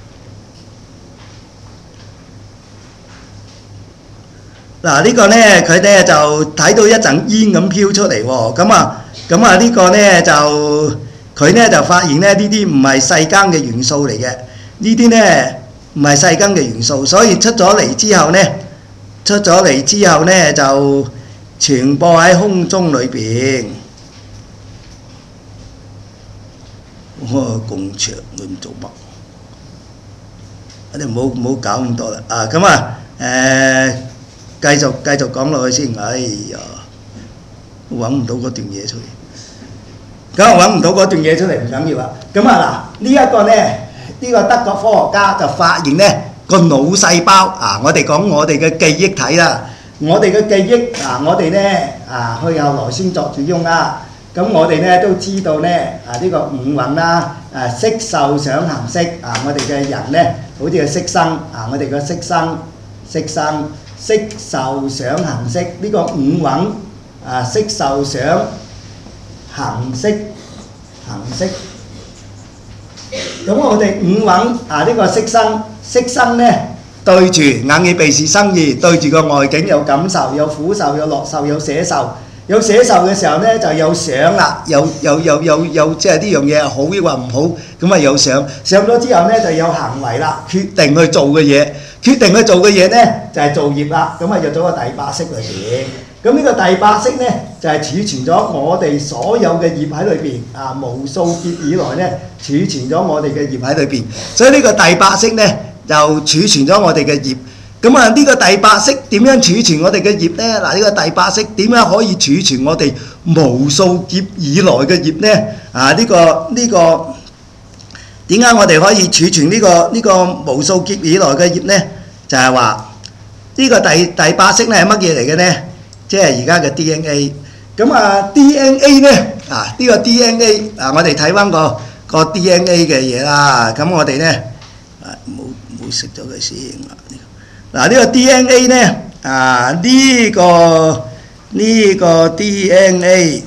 S1: 嗱呢個呢，佢呢就睇到一陣煙咁飄出嚟喎，咁啊咁啊呢個呢就佢呢就發現呢呢啲唔係世間嘅元素嚟嘅，呢啲呢唔係世間嘅元素，所以出咗嚟之後呢，出咗嚟之後呢就傳播喺空中裏邊。哇！咁長佢唔做乜？你唔好唔好搞咁多啦啊！咁啊誒。繼續繼續講落去先，哎呀，揾唔到嗰段嘢出嚟，咁啊揾唔到嗰段嘢出嚟唔緊要啦。咁啊嗱，呢一個呢，呢個德國科學家就發現呢個腦細胞啊，我哋講我哋嘅記憶體啦，我哋嘅記憶啊，我哋呢啊去後來先作主翁啦。咁我哋呢都知道呢啊呢個五蘊啦，啊色受想行識啊，我哋嘅人呢好似個色身啊，我哋嘅色身色身。色受想行識呢個五蘊啊，色受想行識行識。咁我哋五蘊啊呢個色身，色身呢對住眼耳鼻舌身意，對住個外境有感受，有苦受，有樂受，有捨受。有捨受嘅時候呢，就有想啦，有有有有有即係呢樣嘢好抑或唔好，咁啊有想，想咗之後呢，就有行為啦，決定去做嘅嘢。決定去做嘅嘢呢，就係做業啦，咁啊入咗個第八識裏邊。咁呢個第八識呢，就係儲存咗我哋所有嘅業喺裏邊啊，無數劫以來呢，儲存咗我哋嘅業喺裏邊。所以呢個第八識呢，就儲存咗我哋嘅業。咁啊呢個第八識點樣儲存我哋嘅業呢？嗱，呢個第八識點樣可以儲存我哋無數劫以來嘅業呢？啊呢個呢個。點解我哋可以儲存呢個呢個無數劫以來嘅業呢？就係話呢個第第八識咧係乜嘢嚟嘅呢？即係而家嘅 D N A。咁啊 D N A 呢啊呢個 D N A 啊，我哋睇翻個個 D N A 嘅嘢啦。咁我哋呢啊冇冇食咗佢先啊？嗱呢個 D N A 呢啊呢個呢個 D N A。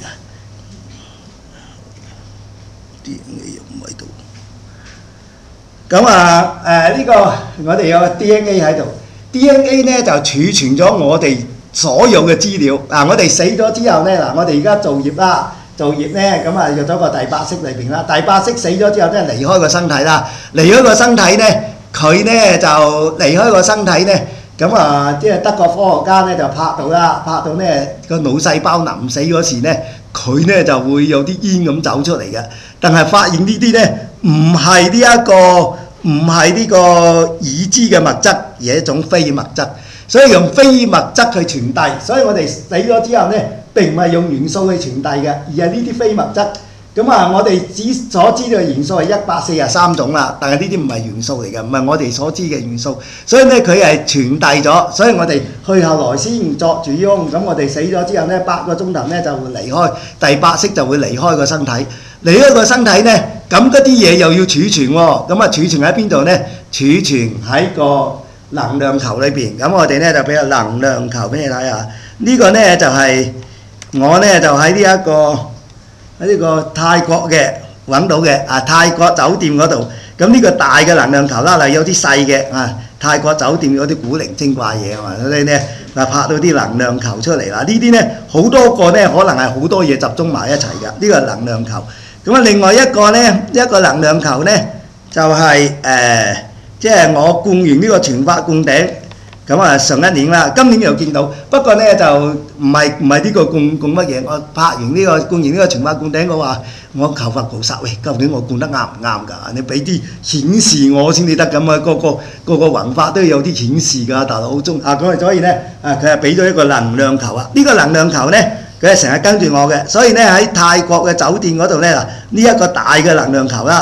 S1: 咁啊誒呢個我哋有個 D N A 喺度 ，D N A 呢就儲存咗我哋所有嘅資料。嗱、啊，我哋死咗之後呢，嗱、啊，我哋而家做業啦，做業呢，咁啊入咗個第八識裏邊啦。第八識死咗之後，即係離開個身體啦。離開個身體呢，佢呢就離開個身體呢，咁啊即係德國科學家呢就拍到啦，拍到呢個腦細胞臨死嗰時呢，佢呢就會有啲煙咁走出嚟嘅。但係發現呢啲呢。唔係呢一個唔係呢個已知嘅物質，而係一種非物質，所以用非物質去傳遞。所以我哋死咗之後呢，並唔係用元素去傳遞嘅，而係呢啲非物質。咁啊，我哋只所知嘅元素係一百四十三種啦，但係呢啲唔係元素嚟嘅，唔係我哋所知嘅元素。所以呢，佢係傳遞咗，所以我哋去後來先作主翁。咁我哋死咗之後呢，八個鐘頭呢就會離開第八識，就會離開個身體。離開個身體呢，咁嗰啲嘢又要儲存喎。咁啊，儲存喺邊度呢？儲存喺個能量球裏邊。咁我哋呢就俾個能量球俾你睇下。呢個呢就係我呢就喺呢一個。喺呢個泰國嘅揾到嘅啊，泰國酒店嗰度，咁呢個大嘅能量球啦，嗱有啲細嘅啊，泰國酒店嗰啲古靈精怪嘢啊嘛，嗰啲咧嗱拍到啲能量球出嚟啦，呢啲咧好多個咧可能係好多嘢集中埋一齊㗎，呢個能量球。咁啊，另外一個咧一個能量球咧就係誒，即係我灌完呢個全法灌頂。咁啊，上一年啦，今年又見到，不過呢就唔係唔係呢個灌灌乜嘢，我拍完呢個灌完呢個全法灌頂，我話我求佛菩薩，喂，究竟我灌得啱唔啱㗎？你俾啲顯示我先至得咁啊！個個個個弘法都要有啲顯示㗎，大佬好中啊！咁啊，所以呢啊，佢係俾咗一個能量球啊！呢個能量球呢，佢係成日跟住我嘅，所以呢喺泰國嘅酒店嗰度呢嗱，呢一個大嘅能量球啦。咁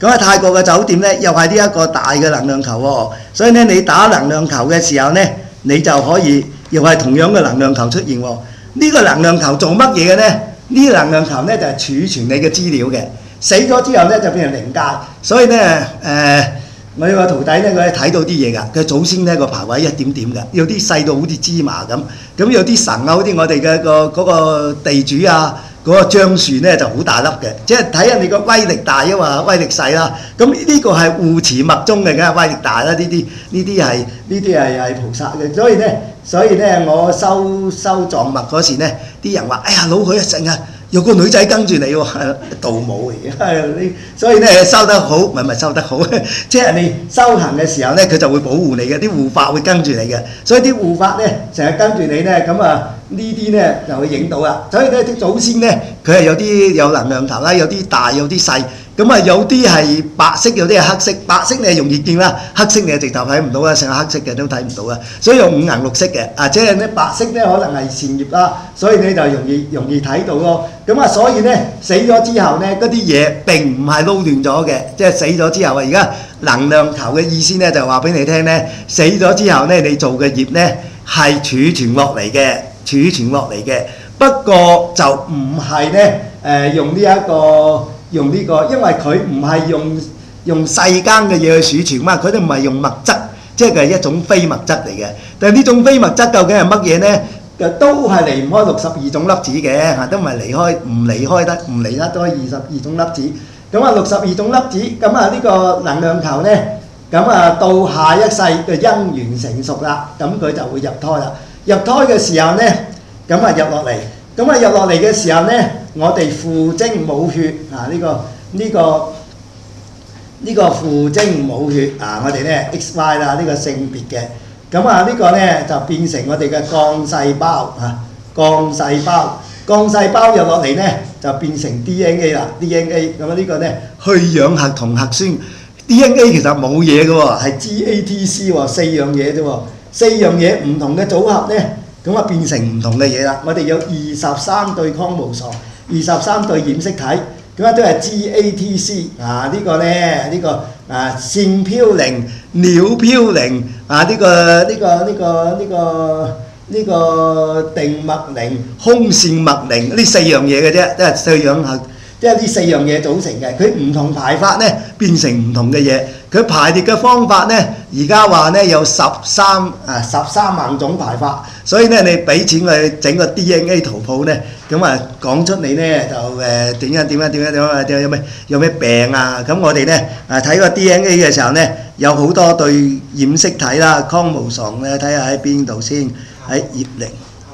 S1: 咁啊，泰國嘅酒店咧又係呢一個大嘅能量球喎，所以咧你打能量球嘅時候咧，你就可以又係同樣嘅能量球出現喎。呢個能量球做乜嘢嘅咧？呢個能量球咧就係儲存你嘅資料嘅。死咗之後咧就變成靈界，所以咧誒，我有個徒弟咧佢睇到啲嘢㗎，佢祖先咧個牌位一點點㗎，有啲細到好似芝麻咁，咁有啲神啊，好似我哋嘅個嗰個地主啊。嗰個樟樹咧就好大粒嘅，即係睇下你個威力大啊嘛，威力細啦。咁呢個係護持密宗嘅，梗係威力大啦。呢啲呢啲係呢啲係係菩薩嘅，所以咧所以咧我收收藏物嗰時咧，啲人話：哎呀老許啊，成日有個女仔跟住你喎，盜墓嚟嘅。你所以咧收得好，唔係唔係收得好，即係你修行嘅時候咧，佢就會保護你嘅，啲護法會跟住你嘅。所以啲護法咧成日跟住你咧，咁啊〜呢啲咧就會影到啦，所以咧啲祖先咧佢係有啲有能量球啦，有啲大有啲細，咁啊有啲係白色，有啲係黑色。白色你係容易見啦，黑色你係直頭睇唔到啦，成個黑色嘅都睇唔到啊。所以用五顏六色嘅，啊即係咧白色咧可能係善業啦，所以你就容易容易睇到咯。咁啊所以咧死咗之後咧嗰啲嘢並唔係撈亂咗嘅，即係死咗之後啊，而家能量球嘅意思咧就話俾你聽咧，死咗之後咧你做嘅業咧係儲存落嚟嘅。儲存落嚟嘅，不過就唔係咧誒用呢、這、一個用呢、這個，因為佢唔係用用世間嘅嘢去儲存嘛，佢都唔係用物質，即係一種非物質嚟嘅。但係呢種非物質究竟係乜嘢咧？都係離唔開六十二種粒子嘅嚇，都唔係離開唔離開得唔離得開二十二種粒子。咁啊六十二種粒子，咁啊呢個能量球咧，咁啊到下一世嘅因緣成熟啦，咁佢就會入胎啦。入胎嘅時候咧，咁啊入落嚟，咁啊入落嚟嘅時候咧，我哋父精母血啊呢個呢個呢個父精母血啊，我哋咧 X Y 啦呢個性別嘅，咁啊呢個咧就變成我哋嘅幹細胞啊，幹細胞，幹細胞入落嚟咧就變成 D N A 啦 ，D N A 咁啊呢個咧去氧核同核酸 ，D N A 其實冇嘢嘅喎，係 G A T C 喎，四樣嘢啫喎。四樣嘢唔同嘅組合咧，咁啊變成唔同嘅嘢啦。我哋有二十三對康無傻，二十三對染色體，咁啊都係 G A T C 啊！呢個咧呢個啊線飄零、鳥飄零啊呢個呢個呢個呢個呢個定脈零、空線脈零呢四樣嘢嘅啫，都係四樣核，即係呢四樣嘢組成嘅。佢唔同排法咧，變成唔同嘅嘢。佢排列嘅方法咧，而家話咧有十三啊十三萬種排法，所以咧你俾錢佢整個 D N A 圖譜咧，咁啊講出你咧就誒點樣點樣點樣點樣有咩有咩病啊？咁我哋咧啊睇個 D N A 嘅時候咧，有好多對染色體啦，康無常咧睇下喺邊度先，喺葉靈，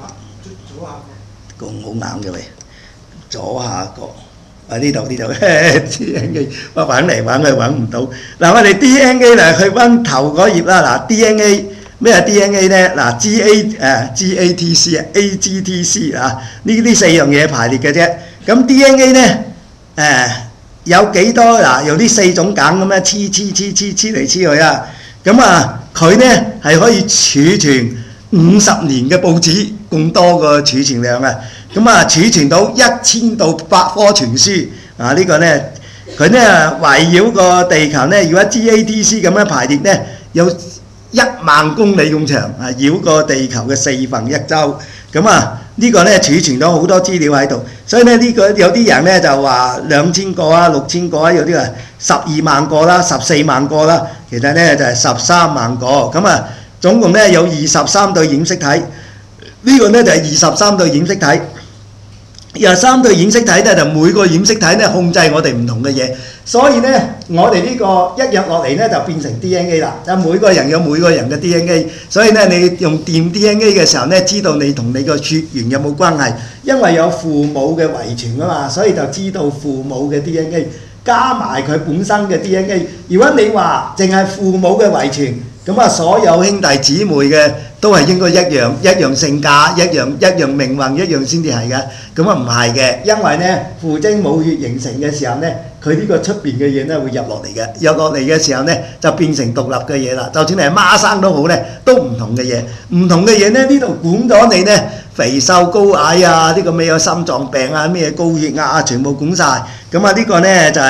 S1: 個好硬嘅喂，左下角。啊呢度呢度 D N A， 我揾嚟揾去揾唔到。嗱我哋 D N A 嚟去揾頭嗰頁啦。嗱 D N A 咩係 D N A 咧？嗱 G A 誒 G A T C 啊 A G T C 啊呢啲四樣嘢排列嘅啫。咁 D N A 咧誒有幾多嗱？用呢四種鹼咁樣黐黐黐黐黐嚟黐去啊。咁啊佢咧係可以儲存五十年嘅報紙咁多個儲存量啊！咁啊儲存到一千到百科全書啊！呢個咧佢咧圍繞個地球咧，如果 G A T C 咁樣排列咧，有一萬公里咁長啊，繞個地球嘅四分一周。咁啊呢個咧儲存咗好多資料喺度，所以咧呢個有啲人咧就話兩千個啊、六千個啊，有啲話十二萬個啦、十四萬個啦，其實咧就係十三萬個。咁啊總共咧有二十三對染色體，呢個咧就係二十三對染色體。廿三對染色體咧，就每個染色體咧控制我哋唔同嘅嘢，所以咧我哋呢個一入落嚟咧就變成 D N A 啦。就每個人有每個人嘅 D N A， 所以咧你用掂 D N A 嘅時候咧，知道你同你個血緣有冇關係，因為有父母嘅遺傳啊嘛，所以就知道父母嘅 D N A 加埋佢本身嘅 D N A。如果你話淨係父母嘅遺傳，咁啊所有兄弟姊妹嘅都係應該一樣，一樣性格，一樣一樣命運，一樣先至係嘅。咁啊唔係嘅，因為咧父精母血形成嘅時候咧，佢呢個出邊嘅嘢咧會入落嚟嘅，入落嚟嘅時候咧就變成獨立嘅嘢啦。就算你係孖生都好咧，都唔同嘅嘢，唔同嘅嘢咧呢度管咗你咧肥瘦高矮啊，呢個咩有心臟病啊，咩高血壓啊，全部管晒。咁啊呢個咧就係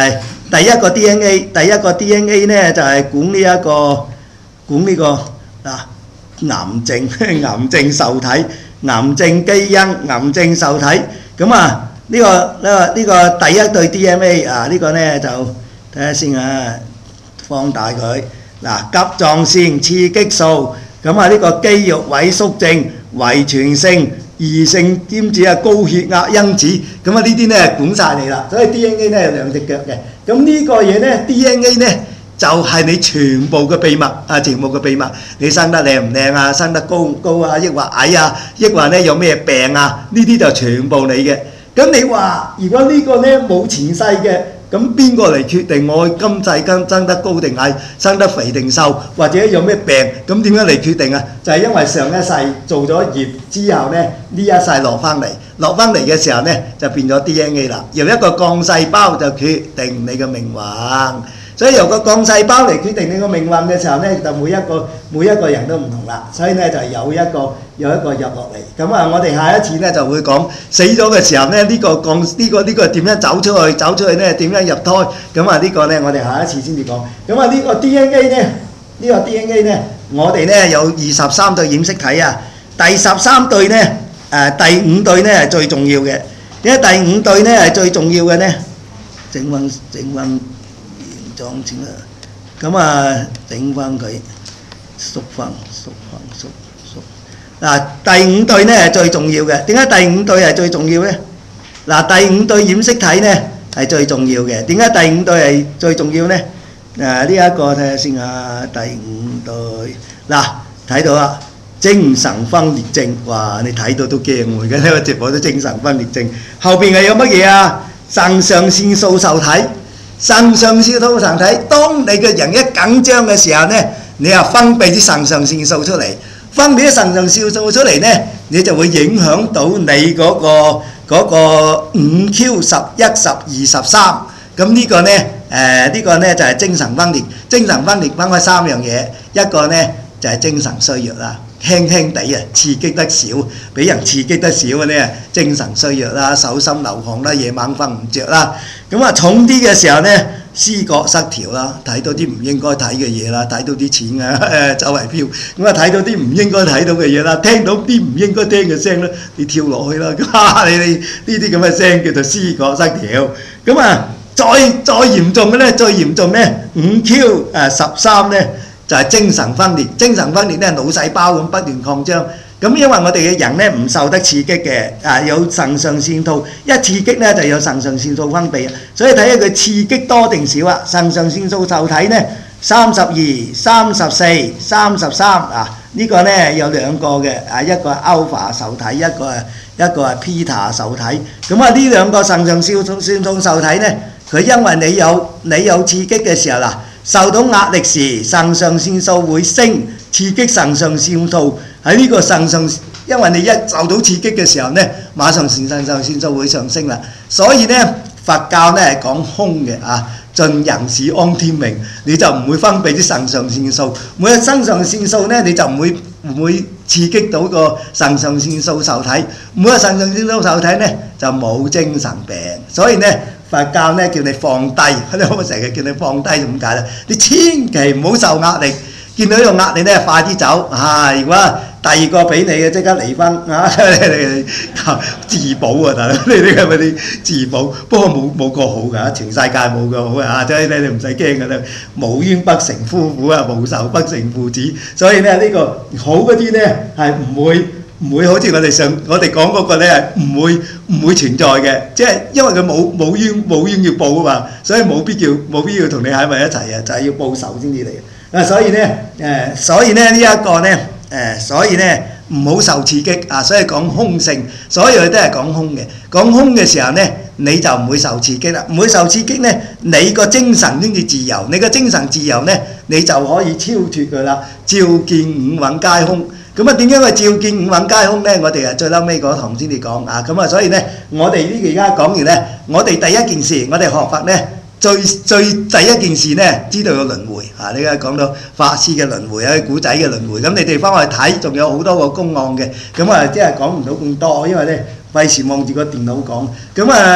S1: 第一個 D N A， 第一個 D N A 呢就係管呢一個管呢個啊癌症癌症受體、癌症基因、癌症受體。咁啊呢個呢個呢個第一對 D N A 啊，呢個呢就睇下先啊，放大佢嗱，甲狀腺刺激素。咁啊呢個肌肉萎縮症、遺傳性異性兼且啊高血壓因子，咁啊呢啲呢管晒你啦。所以 D N A 呢有兩隻腳嘅。咁呢個嘢呢 D N A 呢就係你全部嘅秘密啊，全部嘅秘密。你生得靚唔靚啊，生得高唔高啊，抑或矮啊，抑或呢有咩病啊，呢啲就全部你嘅。咁你話如果呢個呢冇前世嘅？咁邊個嚟決定我今世今生得高定矮，生得肥定瘦，或者有咩病？咁點樣嚟決定啊？就係因為上一世做咗業之後呢，呢一世落翻嚟，落翻嚟嘅時候呢，就變咗 D N A 啦。由一個鋼細胞就決定你嘅命運。所以由個鋼細胞嚟決定你個命運嘅時候呢，就每一個每一個人都唔同啦。所以呢，就有一個有一個入落嚟。咁啊，我哋下一次呢就會講死咗嘅時候呢，呢個鋼呢個呢個點樣走出去，走出去呢點樣入胎。咁啊，呢個呢我哋下一次先至講。咁啊，呢個 D N A 呢，呢個 D N A 呢，我哋呢有二十三對染色體啊。第十三對呢，誒第五對呢係最重要嘅。點解第五對呢係最重要嘅呢？整翻整翻。裝錢啦，咁啊整翻佢縮翻縮翻縮縮嗱，第五對呢係最重要嘅。點解第五對係最重要呢？嗱，第五對染色體呢係最重要嘅。點解第五對係最重要呢？誒呢一個睇下先啊，第五對嗱睇到啦，精神分裂症，哇！你睇到都驚喎，而家呢個直播都精神分裂症，後邊係有乜嘢啊？腎上腺素受體。腎上腺素受體，當你嘅人一緊張嘅時候呢，你又分泌啲腎上腺素出嚟，分泌啲腎上腺素出嚟呢，你就會影響到你嗰個嗰個五 Q 十一十二十三。咁呢個呢，誒呢個呢就係精神分裂。精神分裂分開三樣嘢，一個呢就係精神衰弱啦。輕輕地啊，刺激得少，俾人刺激得少嘅呢，精神衰弱啦，手心流汗啦，夜晚瞓唔着啦。咁啊，重啲嘅時候呢，思覺失調啦，睇到啲唔應該睇嘅嘢啦，睇到啲錢啊誒周圍飄，咁啊睇到啲唔應該睇到嘅嘢啦，聽到啲唔應該聽嘅聲咧，你跳落去啦，哇！你你呢啲咁嘅聲叫做思覺失調。咁啊，再再嚴重嘅呢，最嚴重呢，五 Q 誒十三呢。就係精神分裂，精神分裂咧，腦細胞咁不斷擴張。咁因為我哋嘅人咧唔受得刺激嘅，啊有腎上腺素，一刺激咧就有腎上腺素分泌，所以睇下佢刺激多定少啊。腎上腺素受體咧三十二、三十四、三十三啊，呢個咧有兩個嘅，啊一個係 alpha 受體，一個係一個係 beta 受體。咁啊呢兩個腎上腺素腺素受體咧，佢因為你有你有刺激嘅時候嗱。受到壓力時，腎上腺素會升，刺激腎上腺素喺呢個腎上，因為你一受到刺激嘅時候呢，馬上腎上腺素會上升啦。所以呢，佛教呢係講空嘅啊，盡人事安天命，你就唔會分泌啲腎上腺素。每個腎上腺素呢，你就唔會唔會刺激到個腎上腺素受體。每個腎上腺素受體呢，就冇精神病。所以呢。佛教呢叫你放低，我成日叫你放低咁解啦。你千祈唔好受壓力，見到呢個壓力呢，快啲走啊！如果第二個俾你嘅，即刻離婚啊！自保啊，大佬，你呢個咪啲自保，不過冇冇個好㗎，全世界冇個好啊！所以你唔使驚㗎啦，無冤不成夫婦啊，無仇不成父子。所以呢，呢、呢個好嗰啲呢係唔會。唔會好似我哋上我哋講嗰個咧，唔會唔會存在嘅，即係因為佢冇冇冤冇冤要報啊嘛，所以冇必要冇必要同你喺埋一齊啊，就係、是、要報仇先至嚟嘅。啊，所以咧誒、呃，所以咧呢一、這個咧誒、呃，所以咧唔好受刺激啊，所以講空性，所有嘢都係講空嘅。講空嘅時候咧，你就唔會受刺激啦，唔會受刺激咧，你個精神先至自由，你個精神自由咧，你就可以超脫佢啦，照見五蘊皆空。咁啊，點解佢照見五蘊皆空呢？我哋啊最嬲尾嗰堂先至講啊，咁啊，所以呢，我哋呢而家講完呢，我哋第一件事，我哋學佛呢，最最第一件事呢，知道有輪迴啊！你而家講到法師嘅輪迴，有古仔嘅輪迴，咁你哋翻去睇，仲有好多個公案嘅，咁啊，即係講唔到咁多，因為呢，費事望住個電腦講。咁啊，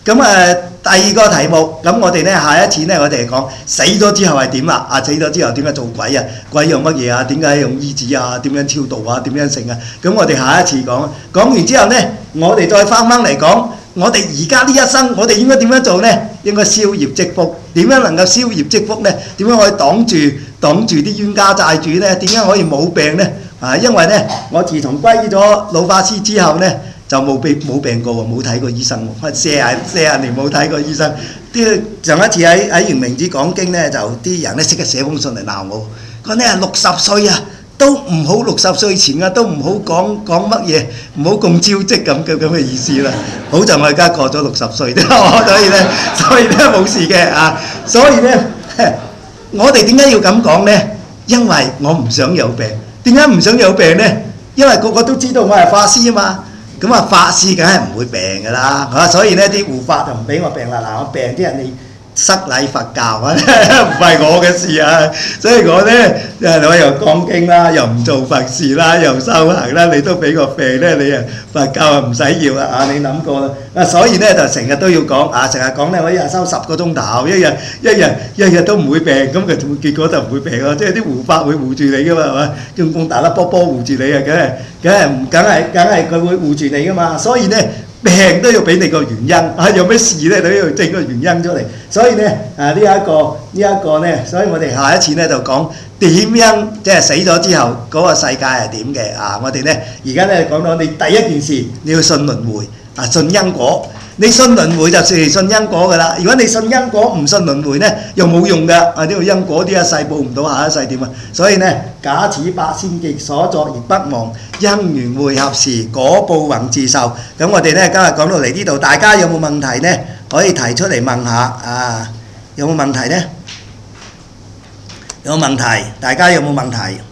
S1: 咁誒第二個題目，咁我哋咧下一次咧我哋講死咗之後係點啦？啊死咗之後點解做鬼啊？鬼用乜嘢啊？點解用衣紙啊？點樣超度啊？點樣成啊？咁我哋下一次講，講完之後咧，我哋再翻翻嚟講，我哋而家呢一生，我哋應該點樣做咧？應該消業積福。點樣能夠消業積福咧？點樣可以擋住擋住啲冤家債主咧？點樣可以冇病咧？啊，因為咧，我自從歸咗老法師之後咧，就冇病冇病過喎，冇睇過醫生喎，四廿四廿年冇睇過醫生。啲上一次喺喺圓明寺講經咧，就啲人咧即刻寫封信嚟鬧我，講咧六十歲啊，都唔好六十歲前啊，都唔好講講乜嘢，唔好咁招積咁嘅咁嘅意思啦。好在我而家過咗六十歲啫，所以咧，所以咧冇事嘅啊。所以咧，我哋點解要咁講咧？因為我唔想有病。點解唔想有病咧？因為個個都知道我係法師啊嘛。咁啊，法師梗係唔會病㗎啦，嚇！所以咧啲護法就唔俾我病啦。嗱，我病啲人你失禮佛教啊，唔係我嘅事啊。所以我咧誒我又講經啦，又唔做佛事啦，又修行啦，你都俾我病咧，你啊佛教啊唔使要啦啊！你諗過啦啊！所以咧就成日都要講啊，成日講咧我一日收十個鐘頭，一日一日一日都唔會病，咁佢結果就唔會病咯。即係啲護法會護住你㗎嘛，係嘛？用咁大粒波波護住你啊，梗係梗係唔梗係梗係佢會護住你㗎嘛。所以咧。病都要俾你個原因啊！有咩事咧都要整個原因出嚟。所以咧啊呢一個呢一個咧，所以我哋下一次咧就講點樣即係死咗之後嗰個世界係點嘅啊！我哋咧而家咧講到你第一件事，你要信輪迴啊，信因果。你信輪迴就係信因果㗎啦。如果你信因果唔信輪迴咧，又冇用㗎。啊呢個因果呢一世報唔到，下一世點啊？所以咧，假此八仙極所作而不忘，因緣會合時，果報宏自受。咁我哋咧今日講到嚟呢度，大家有冇問題咧？可以提出嚟問下啊？有冇問題咧？有冇問題？大家有冇問題？